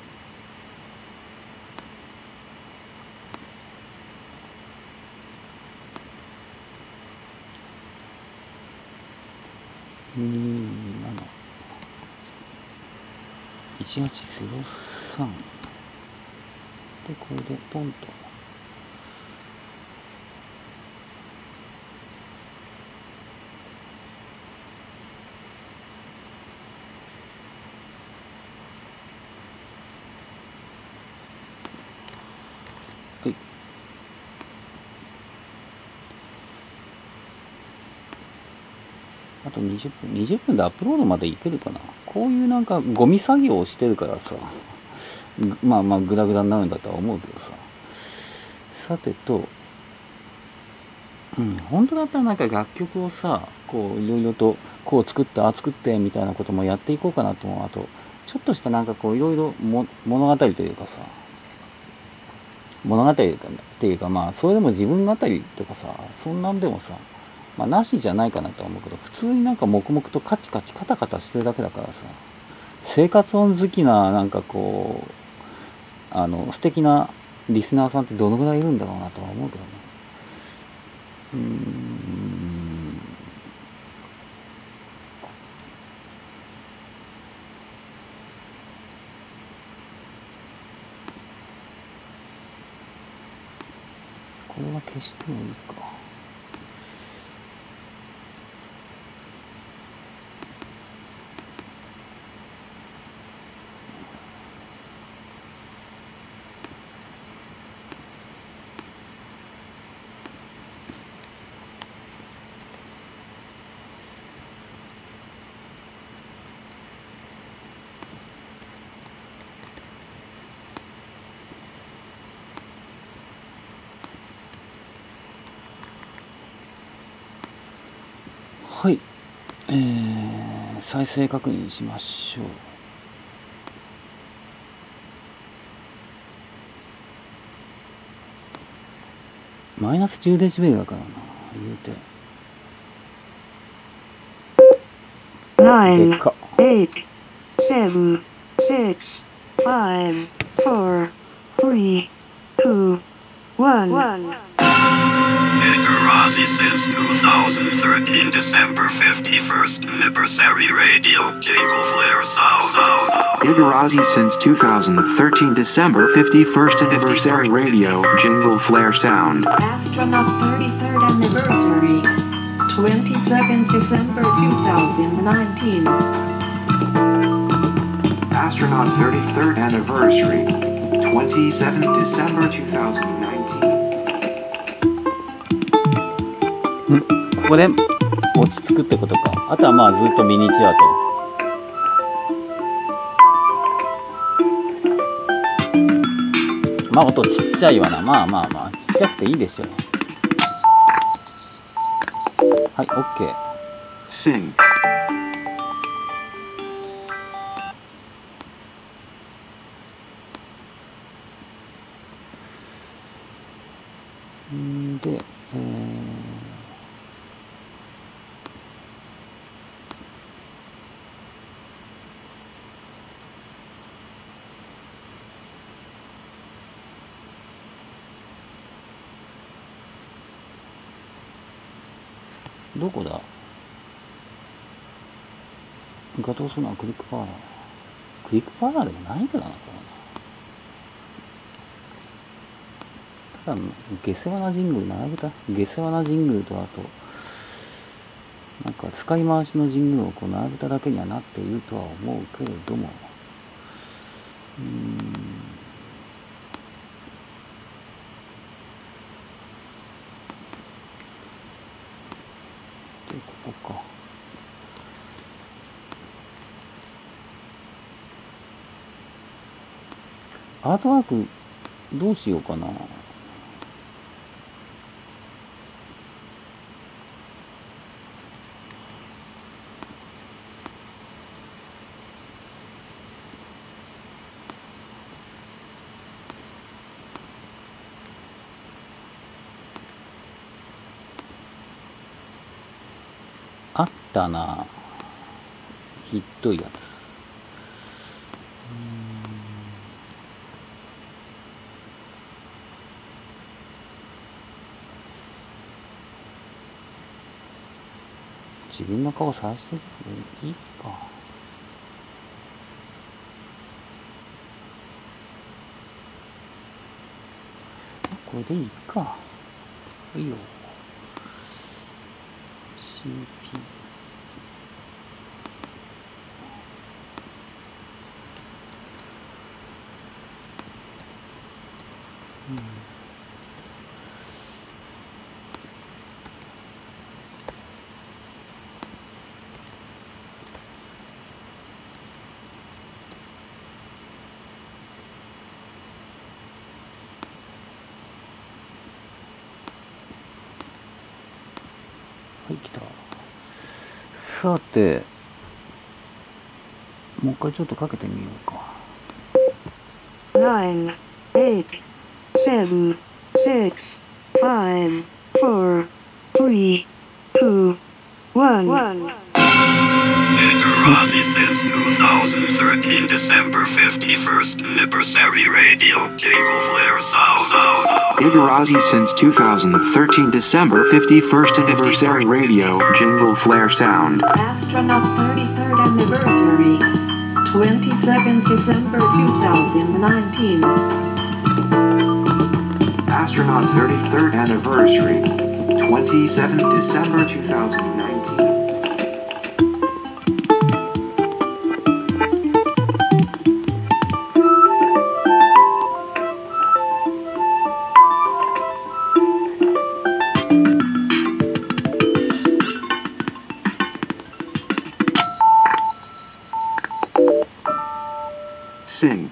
。17-1803でこれでポンと。あと20分でアップロードまでいけるかな。こういうなんかゴミ作業をしてるからさ、まあグダグダになるんだとは思うけどさ。さてと、本当だったらなんか楽曲をさ、こういろいろとこう作ってみたいなこともやっていこうかなと思う。あとちょっとしたなんかこういろいろ物語というかさ、物語っていうかまあそれでも自分語りとかさ、そんなんでもさ、まあなしじゃないかなとは思うけど、普通になんか黙々とカチカチカタカタしてるだけだからさ、生活音好きななんかこう素敵なリスナーさんってどのぐらいいるんだろうなとは思うけどね。これは消してもいいか。 再生確認しましょう。マイナス10デシベルだからな、言うて。で 9, かっ。 8, 7, 6, 5, 4, 3, 2, 1. Igarazi since 2013 December 51st anniversary radio jingle flare sound. Igarazi since 2013 December 51st anniversary radio jingle flare sound. Astronaut 33rd anniversary. 22nd December 2019. Astronaut 33rd anniversary. 27th December 2019. ここで落ち着くってことか。あとはまあずっとミニチュアと。まあ音ちっちゃいわな。まあちっちゃくていいでしょう。はい、OK。 Sing. で、どこだ？ガトーソナークリックパワー。クリックパワーでもないからな、これな。ただ、下世話なジングル並べた。下世話なジングルと、あと、なんか使い回しのジングルをこう並べただけにはなっているとは思うけれども、で、ここか。アートワークどうしようかな。あったな、ひっどいやつ。自分の顔さらしていいか。これでいいか。いいよ。CP。はい、来た。さて、もう一回ちょっとかけてみようか。 9, 8, 7, 6, 5, 4, 3, 2, 1. Igarazi since 2013 December 51st anniversary radio jingle flare sound. Igarazi since 2013 December 51st anniversary radio jingle flare sound. Astronaut 33rd anniversary. 22nd December 2019. Astronaut 33rd anniversary. 27th December 2019. Sing.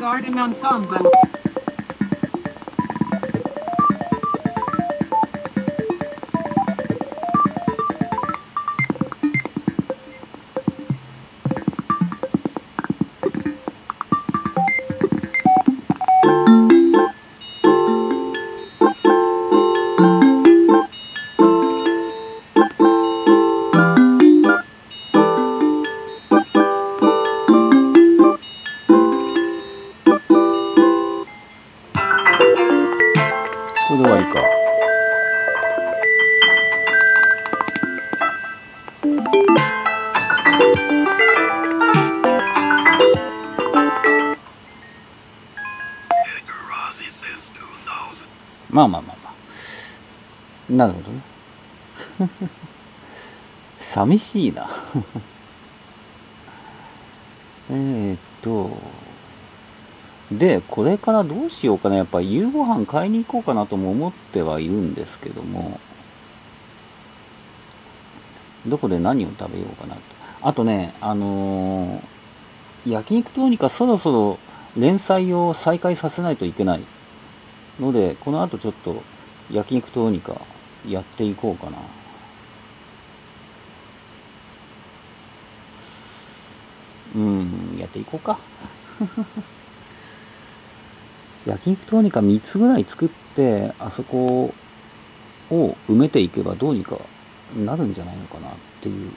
Garden Ensemble. これで終わりか。まあまあまあまあ。なるほどね。寂しいな。で、これからどうしようかな。やっぱ夕ご飯買いに行こうかなとも思ってはいるんですけども、どこで何を食べようかなと。あとね、焼肉どうにかそろそろ連載を再開させないといけないので、この後ちょっと焼肉どうにかやっていこうかな。やっていこうか。焼肉どうにか3つぐらい作って、あそこを埋めていけばどうにかなるんじゃないのかなっていう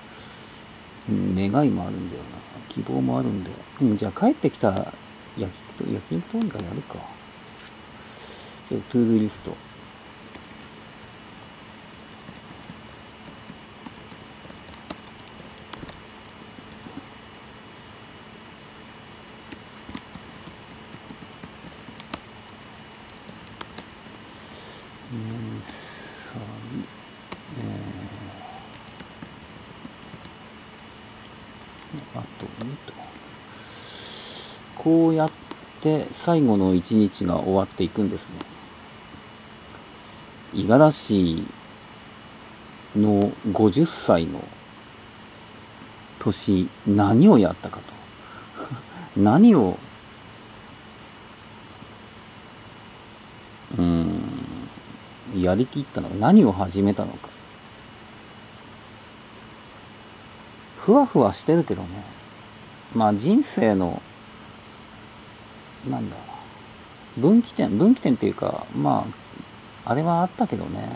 願いもあるんだよな。希望もあるんで。じゃあ帰ってきた焼肉どうにかやるか。トゥードゥーリスト。こうやって最後の一日が終わっていくんですね。五十嵐の50歳の年、何をやったかと。何をやりきったのか、何を始めたのか。ふわふわしてるけどね。まあ人生のなんだ分岐点っていうか、まああれはあったけどね。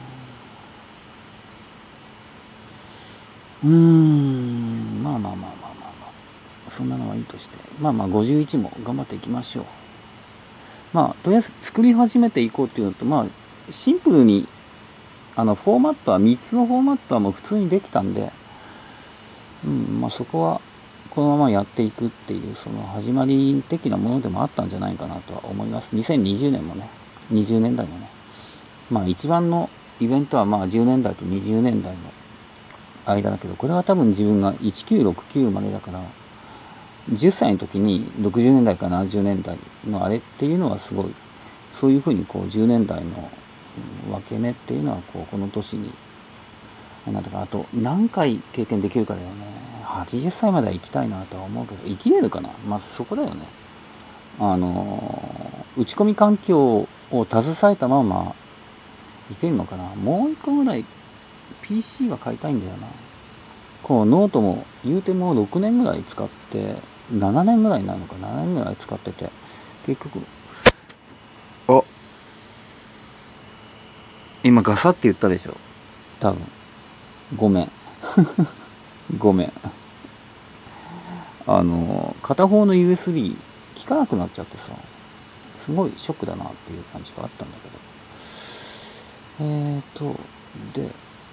まあそんなのはいいとして、まあ51も頑張っていきましょう。まあとりあえず作り始めていこうっていうのと、まあシンプルにフォーマットは3つのフォーマットはもう普通にできたんで、まあそこはこのままやっていくっていう、その始まり的なものでもあったんじゃないかなとは思います。2020年もね、20年代もね、まあ一番のイベントはまあ10年代と20年代の間だけど、これは多分自分が1969までだから、10歳の時に60年代から70年代のあれっていうのはすごい、そういうふうにこう10年代の分け目っていうのはこの年になんだか、あと何回経験できるかだよね。80歳までは生きたいなとは思うけど、生きれるかな。まあそこだよね。打ち込み環境を携えたままいけるのかな。もう一個ぐらい PC は買いたいんだよな。こうノートも言うても6年ぐらい使って、7年ぐらいになるのか、7年ぐらい使ってて、結局今ガサって言ったでしょ多分。ごめんごめん。片方の USB 効かなくなっちゃってさ、すごいショックだなっていう感じがあったんだけど、で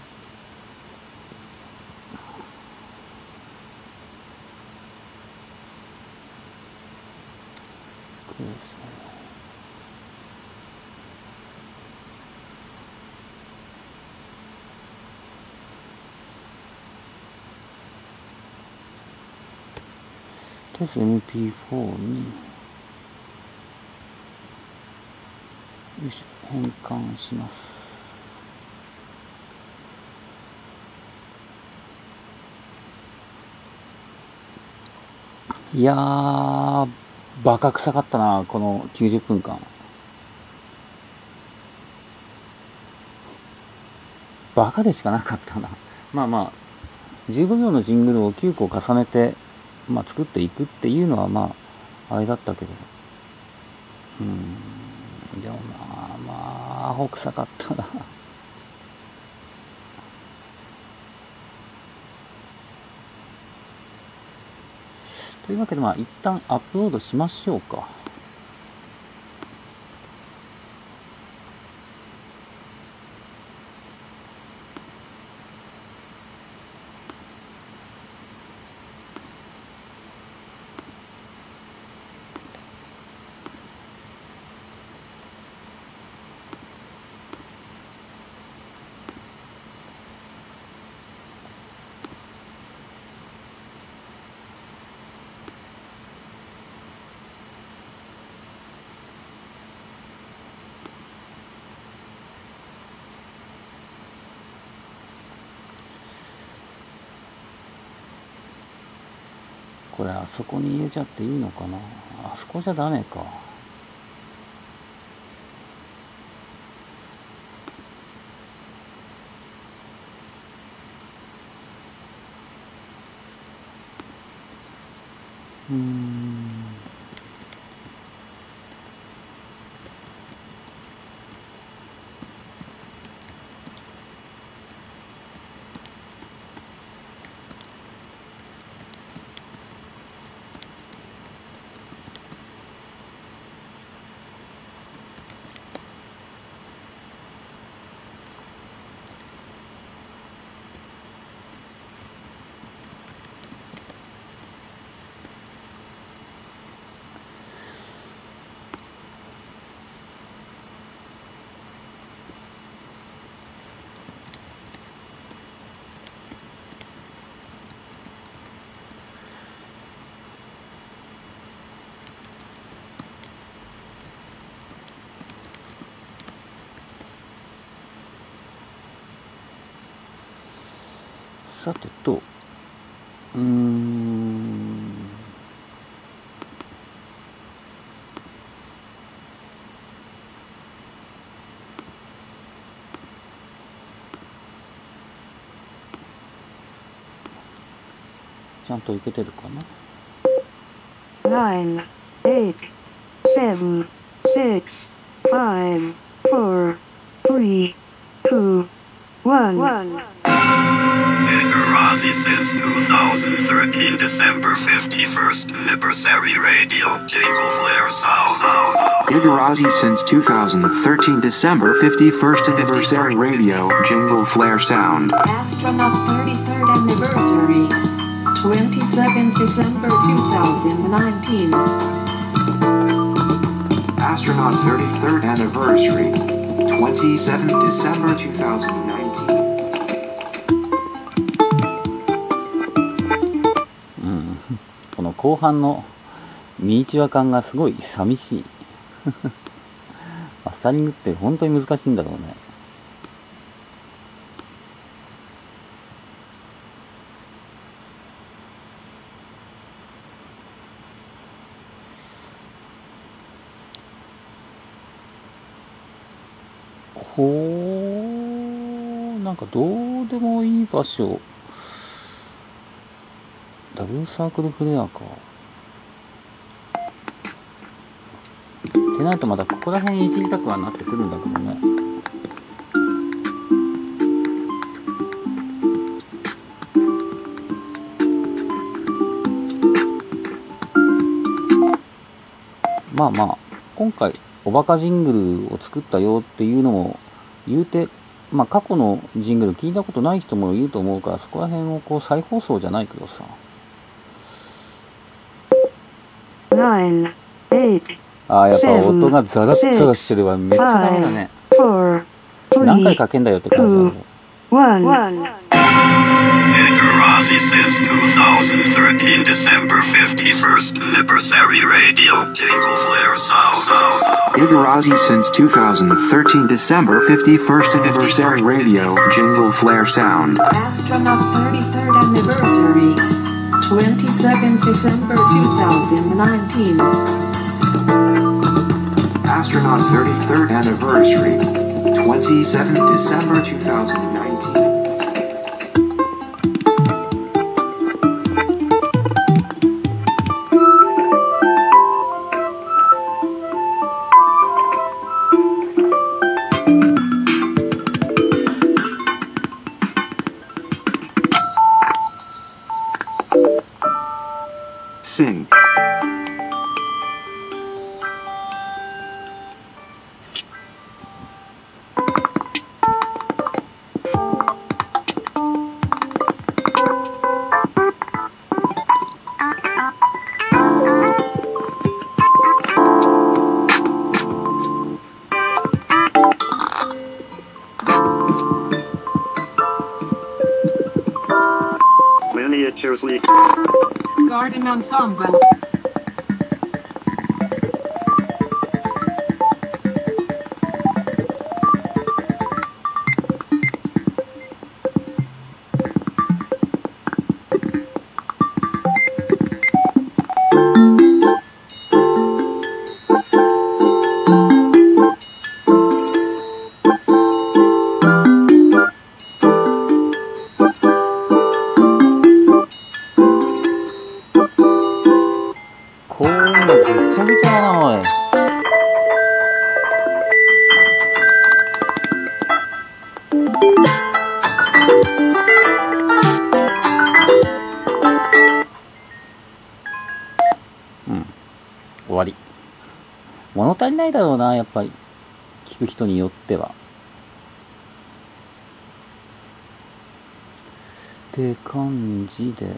MP4 によいしょ変換します。いやーバカ臭かったな、この90分間。バカでしかなかったな。まあまあ、15秒のジングルを9個重ねて、まあ、作っていくっていうのはまあ、あれだったけど。でもまあ、アホ臭かったな。というわけで、まあ、一旦アップロードしましょうか。これあそこに入れちゃっていいのかな。あそこじゃダメか。さてと、ちゃんといけてるかな。 9, 8, 7, 6, 5, 4, 3, 2, 1. Igarazi since 2013 December 51st anniversary radio Jingle Flare Sound. Igarazi since 2013 December 51st anniversary radio Jingle Flare Sound. Astronauts 33rd anniversary. 27th December 2019. Astronauts 33rd anniversary. 27th December 2019. この後半のミニチュア感がすごい寂しい。マスタリングって本当に難しいんだろうね。なんかどうでもいい場所。ダブルサークルフレアか。ってなるとまだここら辺いじりたくはなってくるんだけどね。まあまあ今回おバカジングルを作ったよっていうのも言うて、まあ過去のジングル聞いたことない人もいると思うから、そこら辺をこう再放送じゃないけどさ。 9, 8, あ、やっぱ音がザラッザラしてるわ。めっちゃダメだね。何回かけんだよって感じだろ。 Igarazi since 2013 December 51st anniversary radio Jingle Flare Sound. Igarazi since 2013 December 51st anniversary radio Jingle Flare Sound. Astronauts 33rd anniversary. 22nd December 2019. Astronauts 33rd anniversary, 27th December 2019. Sing. Miniatures League. Garden Ensemble. こんなぐちゃぐちゃだな、おい。終わり。物足りないだろうな、やっぱり。聞く人によっては。って感じで。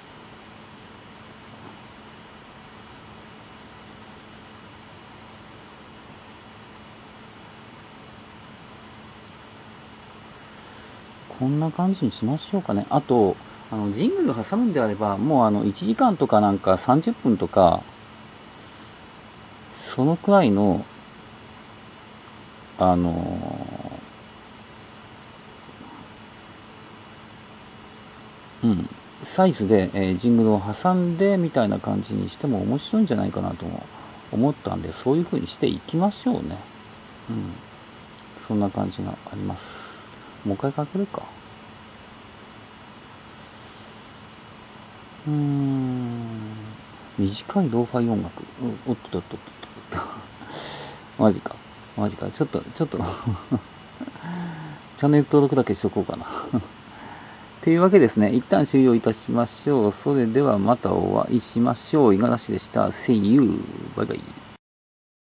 こんな感じにしましょうかね。あと、ジングル挟むんであれば、もう1時間とかなんか30分とか、そのくらいの、サイズで、ジングルを挟んでみたいな感じにしても面白いんじゃないかなと思ったんで、そういう風にしていきましょうね。そんな感じがあります。もう一回かけるか。短いローファイ音楽。おっとっとっとっと。マジか。ちょっと、チャンネル登録だけしとこうかな。というわけですね。一旦終了いたしましょう。それではまたお会いしましょう。五十嵐でした。See you. バイバイ。